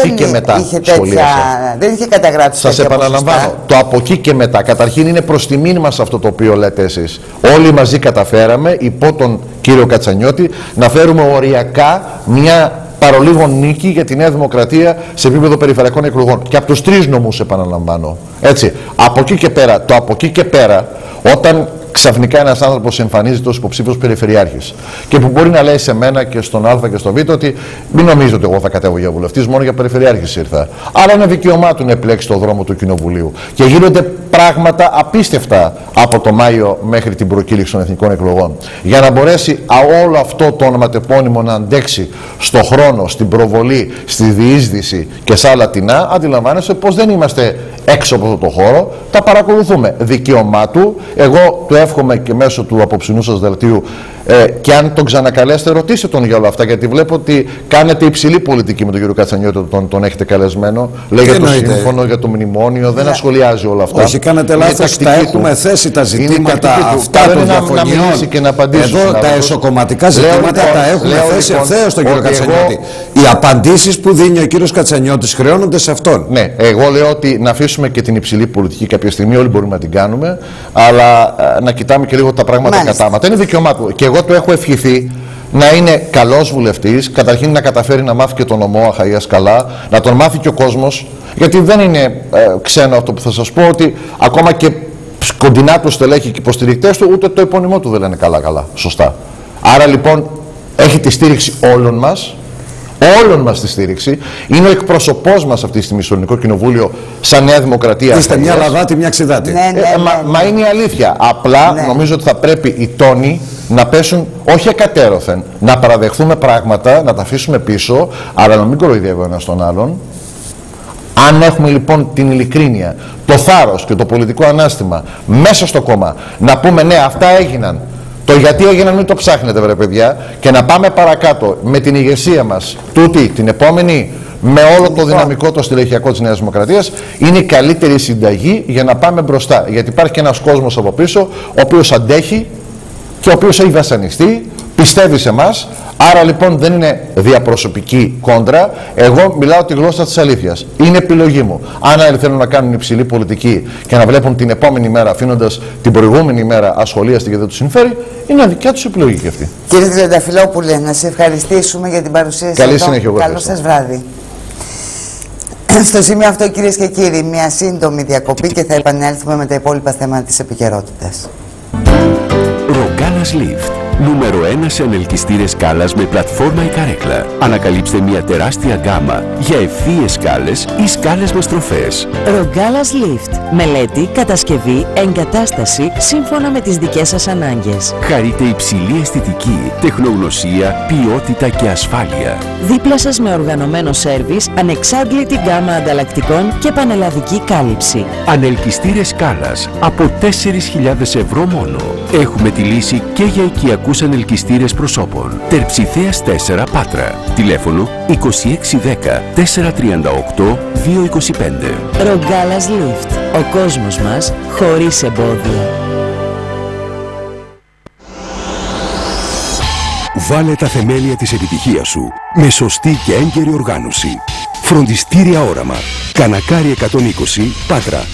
δεν είχε καταγράψει. Σας επαναλαμβάνω, το από εκεί και μετά. Καταρχήν είναι προς τιμήν μας αυτό το οποίο λέτε εσείς. Όλοι μαζί καταφέραμε υπό τον κύριο Κατσανιώτη να φέρουμε οριακά μια παρολίγο νίκη για τη Νέα Δημοκρατία σε επίπεδο περιφερειακών εκλογών. Και από τους τρεις νομούς, επαναλαμβάνω. Έτσι, από εκεί και πέρα, το από εκεί και πέρα, όταν ξαφνικά ένας άνθρωπος εμφανίζεται ως υποψήφιος περιφερειάρχης και που μπορεί να λέει σε μένα και στον Α και στον Β ότι μην νομίζετε ότι εγώ θα κατέβω για βουλευτής, μόνο για περιφερειάρχης ήρθα. Άρα είναι δικαίωμά του να επιλέξει το δρόμο του Κοινοβουλίου. Και γίνονται πράγματα απίστευτα από το Μάιο μέχρι την προκήρυξη των εθνικών εκλογών. Για να μπορέσει όλο αυτό το ονοματεπώνυμο να αντέξει στο χρόνο, στην προβολή, στη διείσδυση και σε άλλα τεινά, αντιλαμβάνεστε πως δεν είμαστε έξω από αυτό το χώρο, τα παρακολουθούμε. Δικαίωμά του, εγώ του εύχομαι και μέσω του απόψινού σας δελτίου, και αν τον ξανακαλέσετε, ρωτήστε τον για όλα αυτά, γιατί βλέπω ότι κάνετε υψηλή πολιτική με τον κύριο Κατσανιώτη, τον έχετε καλεσμένο. Λέει για το σύμφωνο, για το μνημόνιο, δεν ασχολιάζει όλα αυτά. Όχι, κάνετε λάθος, τα έχουμε θέσει τα ζητήματα αυτά των διαφωνιών. Εδώ τα εσωκομματικά ζητήματα τα έχουμε θέσει ευθέως στον κύριο Κατσανιώτη. Οι απαντήσεις που δίνει ο κύριος Κατσανιώτης χρεώνονται σε αυτόν. Ναι, εγώ λέω ότι να αφήσουμε και την υψηλή πολιτική κάποια στιγμή, όλοι μπορούμε να την κάνουμε, αλλά να κοιτάμε και λίγο τα πράγματα κατάματα. Είναι δικαίωμά του. Και εγώ του έχω ευχηθεί να είναι καλός βουλευτής, καταρχήν να καταφέρει να μάθει και τον νομό Αχαΐας καλά, να τον μάθει και ο κόσμος, γιατί δεν είναι ξένο αυτό που θα σας πω, ότι ακόμα και κοντινά του στελέχη και υποστηρικτές του, ούτε το επώνυμό του δεν λένε καλά, σωστά. Άρα λοιπόν έχει τη στήριξη όλων μας τη στήριξη, είναι ο εκπροσωπός μας αυτή τη στιγμή στο Ελληνικό Κοινοβούλιο σαν Νέα Δημοκρατία. Είστε μια λαδάτη, μια ξιδάτη. Μα είναι η αλήθεια. Απλά νομίζω ότι θα πρέπει οι τόνοι να πέσουν όχι εκατέρωθεν, να παραδεχθούμε πράγματα, να τα αφήσουμε πίσω, αλλά να μην κοροϊδεύουμε ένας τον άλλον. Αν έχουμε λοιπόν την ειλικρίνεια, το θάρρος και το πολιτικό ανάστημα μέσα στο κόμμα να πούμε ναι, αυτά έγιναν. Το γιατί έγιναν μην το ψάχνετε βρε παιδιά, και να πάμε παρακάτω με την ηγεσία μας τούτη την επόμενη, με όλο το δυναμικό το στελεχειακό της Νέας Δημοκρατίας, είναι η καλύτερη συνταγή για να πάμε μπροστά. Γιατί υπάρχει και ένας κόσμος από πίσω ο οποίος αντέχει και ο οποίος έχει βασανιστεί, πιστεύει σε εμάς. Άρα λοιπόν δεν είναι διαπροσωπική κόντρα. Εγώ μιλάω τη γλώσσα της αλήθειας. Είναι επιλογή μου. Αν άλλοι θέλουν να κάνουν υψηλή πολιτική και να βλέπουν την επόμενη μέρα αφήνοντας την προηγούμενη μέρα ασχολίαστη και δεν τους συμφέρει, είναι δικιά τους επιλογή και αυτή. Κύριε Τριανταφυλόπουλε, να σε ευχαριστήσουμε για την παρουσία σας. Καλή συνέχεια. Καλό σας βράδυ. Στο σημείο αυτό, κυρίες και κύριοι, μια σύντομη διακοπή και θα επανέλθουμε με τα υπόλοιπα θέματα της επικαιρότητας. Ρογκάλας Lift. Νούμερο 1 σε ανελκυστήρες σκάλας με πλατφόρμα ή καρέκλα. Ανακαλύψτε μια τεράστια γκάμα για ευθείες σκάλες ή σκάλες με στροφές. Ρογκάλας Lift. Μελέτη, κατασκευή, εγκατάσταση σύμφωνα με τις δικές σας ανάγκες. Χαρείτε υψηλή αισθητική, τεχνογνωσία, ποιότητα και ασφάλεια. Δίπλα σας με οργανωμένο σέρβις, ανεξάντλητη γκάμα ανταλλακτικών και πανελλαδική κάλυψη. Ανελκυστήρες σκάλας από 4.000 ευρώ μόνο. Έχουμε τη λύση και για οικιακούς ανελκυστήρες προσώπων. Τερψιθέας 4 Πάτρα. Τηλέφωνο 2610 438 225. Ρογκάλας Lift. Ο κόσμος μας χωρίς εμπόδια. Βάλε τα θεμέλια της επιτυχίας σου με σωστή και έγκαιρη οργάνωση. Φροντιστήρια Όραμα. Κανακάρι 120 Πάτρα.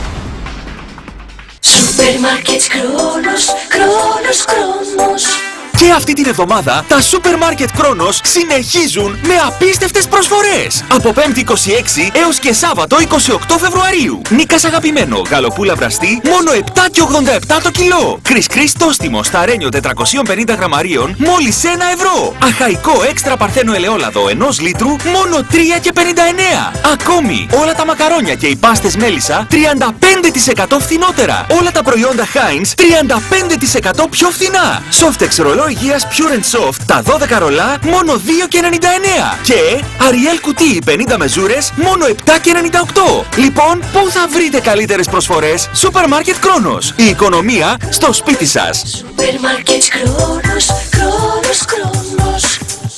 Σούπερ μάρκετ Χρόνος. Και αυτή την εβδομάδα τα σούπερ μάρκετ Κρόνος συνεχίζουν με απίστευτες προσφορές. Από 5η 26 έως και Σάββατο 28 Φεβρουαρίου. Νίκας αγαπημένο γαλοπούλα βραστή μόνο 7,87 το κιλό. Κρισκρίς τόστιμο σταρένιο 450 γραμμαρίων μόλις 1 ευρώ. Αχαϊκό έξτρα παρθένο ελαιόλαδο 1 λίτρου μόνο 3,59. Ακόμη όλα τα μακαρόνια και οι πάστες μέλισσα 35% φθηνότερα. Όλα τα προϊόντα Heinz 35% πιο φθηνά. Softex ρολό υγείας Pure and Soft τα 12 ρολά μόνο 2,99. Και Ariel κουτί 50 μεζούρες μόνο 7,98. Λοιπόν, πού θα βρείτε καλύτερες προσφορές? Σούπερ μάρκετ Κρόνος. Η οικονομία στο σπίτι σας. Σούπερ μάρκετ Κρόνος, Κρόνος, Κρόνος.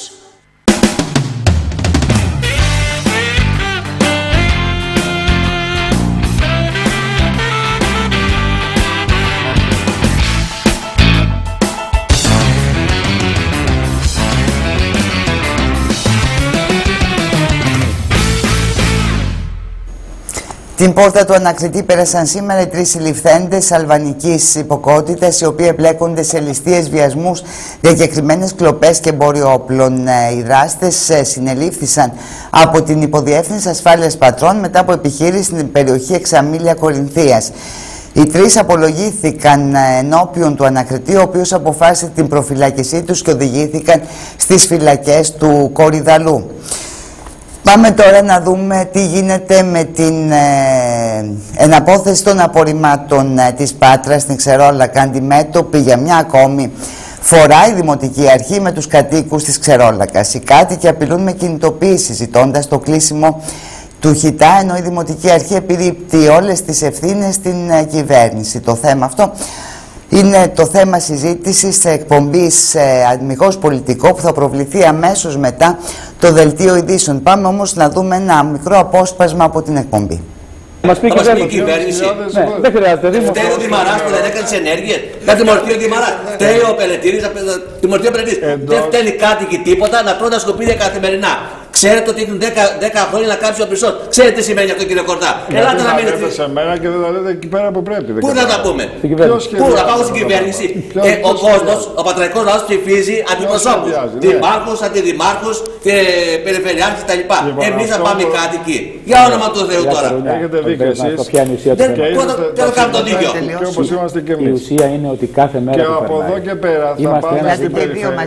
Την πόρτα του ανακριτή πέρασαν σήμερα οι 3 συλληφθέντες αλβανικής υπηκότητας, οι οποίοι εμπλέκονται σε ληστείες, βιασμούς, διακεκριμένες κλοπές και εμπόριο όπλων. Οι δράστες συνελήφθησαν από την Υποδιεύθυνση Ασφάλειας Πατρών μετά από επιχείρηση στην περιοχή Εξαμήλια Κορινθίας. Οι 3 απολογήθηκαν ενώπιον του ανακριτή, ο οποίος αποφάσισε την προφυλάκησή τους και οδηγήθηκαν στις φυλακές του Κορυδαλού. Πάμε τώρα να δούμε τι γίνεται με την εναπόθεση των απορριμμάτων της Πάτρας στην Ξερόλακα. Αντιμέτωπη για μια ακόμη φορά η Δημοτική Αρχή με τους κατοίκους της Ξερόλακας. Οι κάτοικοι απειλούν με κινητοποίηση, ζητώντας το κλείσιμο του Χιτά, ενώ η Δημοτική Αρχή επιρρύπτει όλες τις ευθύνες στην κυβέρνηση. Το θέμα αυτό είναι το θέμα συζήτησης εκπομπής Αμιγώς Πολιτικό, που θα προβληθεί αμέσως μετά το Δελτίο Ειδήσεων. Πάμε όμως να δούμε ένα μικρό απόσπασμα από την εκπομπή. Μας πει η κυβέρνηση. Ναι, δεν χρειάζεται. Φταίει ο Δημαράς που δεν έκανε τις ενέργειες. Δεν τιμωρηθεί ο Δημαράς. Φταίει ο Πελετήρης. Τιμωρηθεί ο Πελετήρης. Δεν φταίνει κάτοικοι τίποτα να τρώνε τα σκουπίδια καθημερινά. Ξέρετε ότι έχουν 10 χρόνια να κάψει ο Πρισός. Ξέρετε τι σημαίνει αυτό, κύριε Κορδά. Ελάτε να μείνετε σε μένα και δεν τα λέτε εκεί πέρα που πρέπει. Πού θα τα πούμε? Πού να πάω στην κυβέρνηση? Ο κόσμος, ο πατραϊκός λαός ψηφίζει αντιπροσώπους. Δημάρχους, αντιδημάρχους, περιφερειάρχες κτλ. Εμείς θα πάμε κάτοικοι. Για όνομα του Θεού τώρα. Έχετε δίκιο εσείς. Δεν το κάνουμε τον ίδιο. Και όπως είμαστε και εμείς. Η ουσία είναι ότι κάθε μέρα. Και από εδώ και πέρα θα πάμε στην περιφέρεια.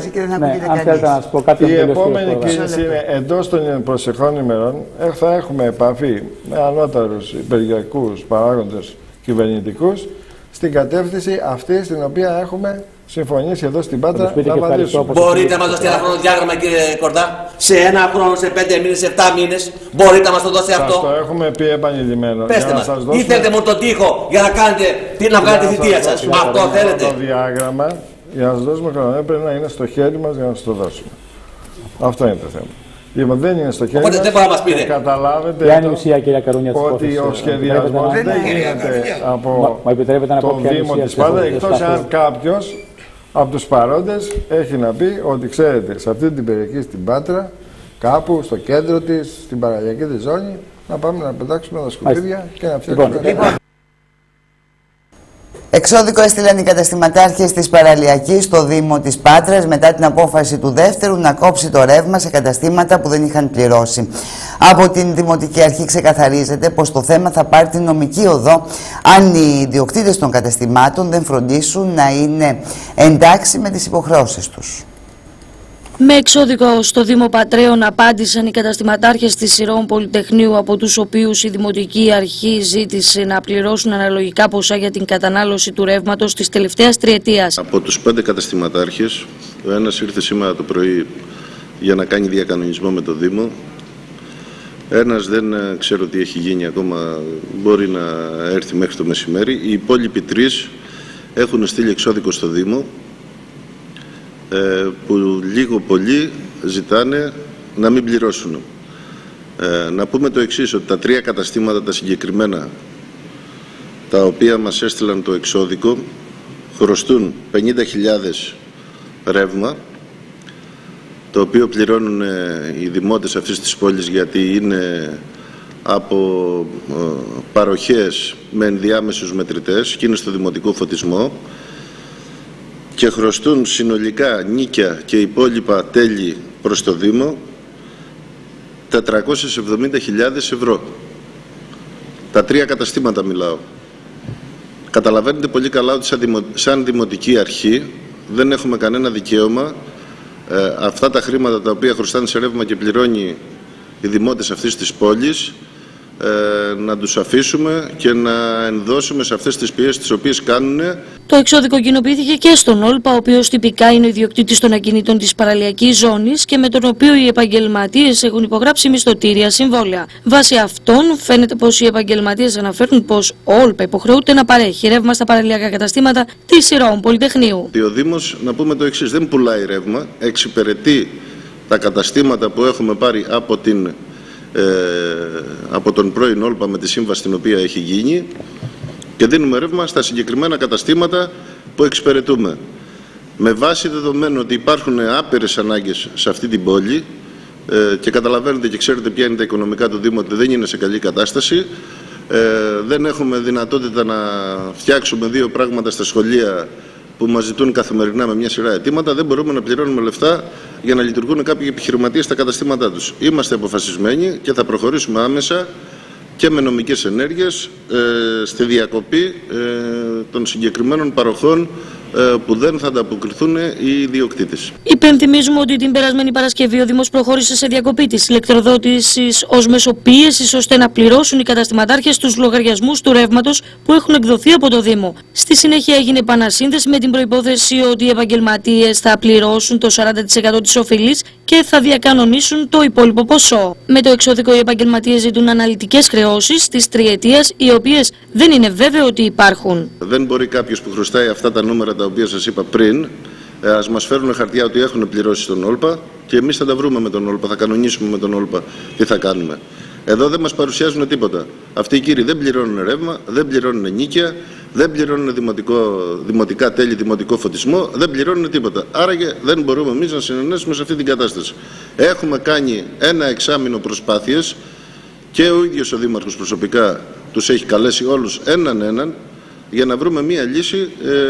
Η επόμενη κίνηση είναι εντός των προσεχών ημερών θα έχουμε επαφή με ανώτερους υπεργειακούς παράγοντες κυβερνητικούς στην κατεύθυνση αυτή στην οποία έχουμε συμφωνήσει εδώ στην Πάτρα να απαντήσουμε. Μπορείτε να μας δώσετε ένα χρονοδιάγραμμα, κύριε Κορδά, σε ένα χρόνο, σε 5 μήνες, σε 7 μήνες, μπορείτε να μας το δώσετε αυτό? Σας το έχουμε πει επανειλημμένο. Πέστε μας, ή θέλετε μόνο τον τοίχο για να κάνετε τη θητεία σας? Αυτό θέλετε? Το διάγραμμα για να σας δώσουμε χρόνο πρέπει να είναι στο χέρι μας για να σας το δώσουμε. Αυτό είναι το θέμα. Λοιπόν, δεν είναι στο χέρι μας. Δεν μπορεί να μας πείτε. Καταλάβετε ότι ο σχεδιασμός δεν γίνεται από το Δήμο της Πάτρας, εκτός αν κάποιος από τους παρόντες έχει να πει ότι ξέρετε, σε αυτή την περιοχή στην Πάτρα, κάπου στο κέντρο της, στην παραλιακή της ζώνη, να πάμε να πετάξουμε τα σκουπίδια και να φτιάξουμε. Εξώδικο έστειλαν οι καταστηματάρχες της Παραλιακής στο Δήμο της Πάτρας μετά την απόφαση του δεύτερου να κόψει το ρεύμα σε καταστήματα που δεν είχαν πληρώσει. Από την Δημοτική Αρχή ξεκαθαρίζεται πως το θέμα θα πάρει την νομική οδό αν οι ιδιοκτήτες των καταστημάτων δεν φροντίσουν να είναι εντάξει με τις υποχρεώσεις τους. Με εξώδικο στο Δήμο Πατρέων απάντησαν οι καταστηματάρχες της Σειρών Πολυτεχνείου, από τους οποίους η Δημοτική Αρχή ζήτησε να πληρώσουν αναλογικά ποσά για την κατανάλωση του ρεύματος της τελευταίας τριετίας. Από τους 5 καταστηματάρχες, ο ένας ήρθε σήμερα το πρωί για να κάνει διακανονισμό με το Δήμο. Ένας δεν ξέρω τι έχει γίνει ακόμα, μπορεί να έρθει μέχρι το μεσημέρι. Οι υπόλοιποι 3 έχουν στείλει εξώδικο στο Δήμο, που λίγο πολύ ζητάνε να μην πληρώσουν. Να πούμε το εξής, ότι τα 3 καταστήματα τα συγκεκριμένα, τα οποία μας έστειλαν το εξώδικο, χρωστούν 50.000 ρεύμα, το οποίο πληρώνουν οι δημότες αυτής της πόλης, γιατί είναι από παροχές με ενδιάμεσους μετρητές και είναι στο δημοτικό φωτισμό. και χρωστούν συνολικά νίκια και υπόλοιπα τέλη προς το Δήμο 470.000 ευρώ. Τα 3 καταστήματα μιλάω. Καταλαβαίνετε πολύ καλά ότι σαν δημοτική αρχή δεν έχουμε κανένα δικαίωμα αυτά τα χρήματα τα οποία χρωστάνε σε ρεύμα και πληρώνει οι δημότες αυτής της πόλης να τους αφήσουμε και να ενδώσουμε σε αυτές τις πιέσεις τις οποίες κάνουν. Το εξώδικο κοινοποιήθηκε και στον Όλπα, ο οποίος τυπικά είναι ο ιδιοκτήτης των ακινήτων της παραλιακής ζώνης και με τον οποίο οι επαγγελματίες έχουν υπογράψει μισθωτήρια συμβόλαια. Βάσει αυτών, φαίνεται πως οι επαγγελματίες αναφέρουν πως ο Όλπα υποχρεούται να παρέχει ρεύμα στα παραλιακά καταστήματα της Ηρώου Πολυτεχνείου. Ο Δήμος, να πούμε το εξής, δεν πουλάει ρεύμα, εξυπηρετεί τα καταστήματα που έχουμε πάρει από τον πρώην Όλπα με τη σύμβαση την οποία έχει γίνει και δίνουμε ρεύμα στα συγκεκριμένα καταστήματα που εξυπηρετούμε. Με βάση δεδομένο ότι υπάρχουν άπειρες ανάγκες σε αυτή την πόλη και καταλαβαίνετε και ξέρετε ποια είναι τα οικονομικά του Δήμου, ότι δεν είναι σε καλή κατάσταση, δεν έχουμε δυνατότητα να φτιάξουμε 2 πράγματα στα σχολεία που μας ζητούν καθημερινά με μια σειρά αιτήματα, δεν μπορούμε να πληρώνουμε λεφτά για να λειτουργούν κάποιοι επιχειρηματίες στα καταστήματά τους. Είμαστε αποφασισμένοι και θα προχωρήσουμε άμεσα και με νομικές ενέργειες στη διακοπή των συγκεκριμένων παροχών που δεν θα ανταποκριθούν οι ιδιοκτήτες. Υπενθυμίζουμε ότι την περασμένη Παρασκευή ο Δήμος προχώρησε σε διακοπή της ηλεκτροδότησης ως μεσοπίεσης ώστε να πληρώσουν οι καταστηματάρχες τους λογαριασμούς του ρεύματος που έχουν εκδοθεί από το Δήμο. Στη συνέχεια έγινε επανασύνδεση με την προϋπόθεση ότι οι επαγγελματίες θα πληρώσουν το 40% της οφειλής και θα διακανονίσουν το υπόλοιπο ποσό. Με το εξώδικο οι επαγγελματίες ζητούν αναλυτικές χρεώσεις της τριετίας, οι οποίες δεν είναι βέβαιο ότι υπάρχουν. Δεν μπορεί κάποιος που χρωστάει αυτά τα νούμερα τα οποία σας είπα πριν, ας μας φέρουν χαρτιά ότι έχουν πληρώσει στον Όλπα και εμείς θα τα βρούμε με τον Όλπα, θα κανονίσουμε με τον Όλπα τι θα κάνουμε. Εδώ δεν μας παρουσιάζουν τίποτα. Αυτοί οι κύριοι δεν πληρώνουν ρεύμα, δεν πληρώνουν νίκια, δεν πληρώνουν δημοτικά τέλη, δημοτικό φωτισμό, δεν πληρώνουν τίποτα. Άραγε δεν μπορούμε εμείς να συνενέσουμε σε αυτή την κατάσταση. Έχουμε κάνει 1 εξάμηνο προσπάθειες και ο ίδιος ο Δήμαρχος προσωπικά τους έχει καλέσει όλους έναν για να βρούμε μία λύση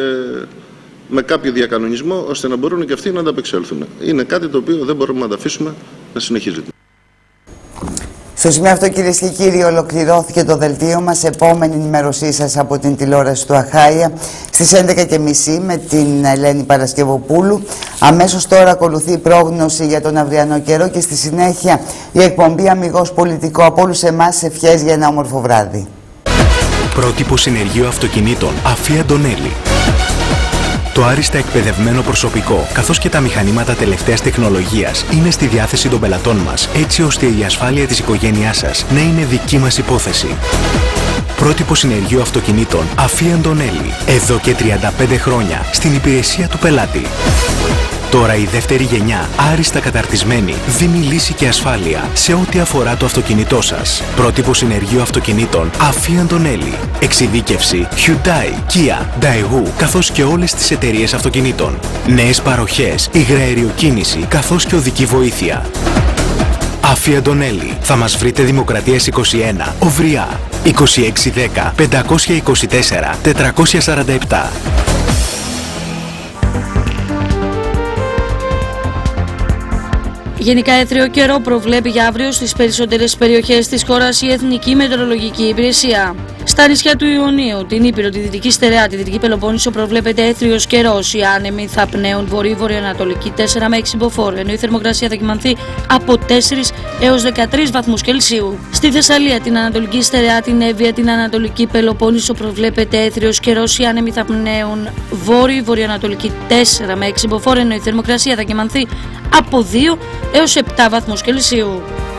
με κάποιο διακανονισμό ώστε να μπορούν και αυτοί να ανταπεξέλθουν. Είναι κάτι το οποίο δεν μπορούμε να τα αφήσουμε να συνεχίζεται. Στο σημείο αυτό, κυρίες και κύριοι, ολοκληρώθηκε το δελτίο μας. Επόμενη ενημέρωσή σας από την τηλεόραση του Αχάια στις 11:30 με την Ελένη Παρασκευοπούλου. Αμέσως τώρα ακολουθεί η πρόγνωση για τον αυριανό καιρό και στη συνέχεια η εκπομπή Αμιγώς Πολιτικό. Από όλους εμάς ευχές για ένα όμορφο βράδυ. Πρότυπο συνεργείο αυτοκινήτων Αφή Αντωνέλη. Το άριστα εκπαιδευμένο προσωπικό, καθώς και τα μηχανήματα τελευταίας τεχνολογίας είναι στη διάθεση των πελατών μας, έτσι ώστε η ασφάλεια της οικογένειάς σας να είναι δική μας υπόθεση. Πρότυπο συνεργείο αυτοκινήτων Αφή Αντωνέλη. Εδώ και 35 χρόνια στην υπηρεσία του πελάτη. Τώρα η δεύτερη γενιά, άριστα καταρτισμένη, δίνει λύση και ασφάλεια σε ό,τι αφορά το αυτοκίνητό σας. Πρότυπο συνεργείο αυτοκινήτων Αφή Αντωνέλη. Εξειδίκευση Hyundai, Kia, Daewoo, καθώς και όλες τις εταιρείες αυτοκινήτων. Νέες παροχές, υγραεριοκίνηση, καθώς και οδική βοήθεια. Αφή Αντωνέλη. Θα μας βρείτε Δημοκρατίας 21, Οβριά, 2610 524 447. Γενικά έθριο καιρό προβλέπει για αύριο στις περισσότερες περιοχές της χώρας η Εθνική Μετεωρολογική Υπηρεσία. Στα νησιά του Ιωνίου, την Ήπειρο, τη Δυτική Στερεά, τη Δυτική Πελοπόννησο προβλέπεται έθριος καιρός. Οι άνεμοι θα πνέουν βορρή-βορειοανατολική 4 με 6 μποφόρ, ενώ η θερμοκρασία θα κυμανθεί από 4 έως 13 βαθμούς Κελσίου. Στη Θεσσαλία, την Ανατολική Στερεά, την Εύβοια, την Ανατολική Πελοπόννησο προβλέπεται έθριος καιρός. Οι άνεμοι θα πνέουν βορρή-βορειοανατολική 4 με 6 μποφόρ, ενώ η θερμοκρασία θα κυμανθεί από 2 έως 7 βαθμούς Κελσίου.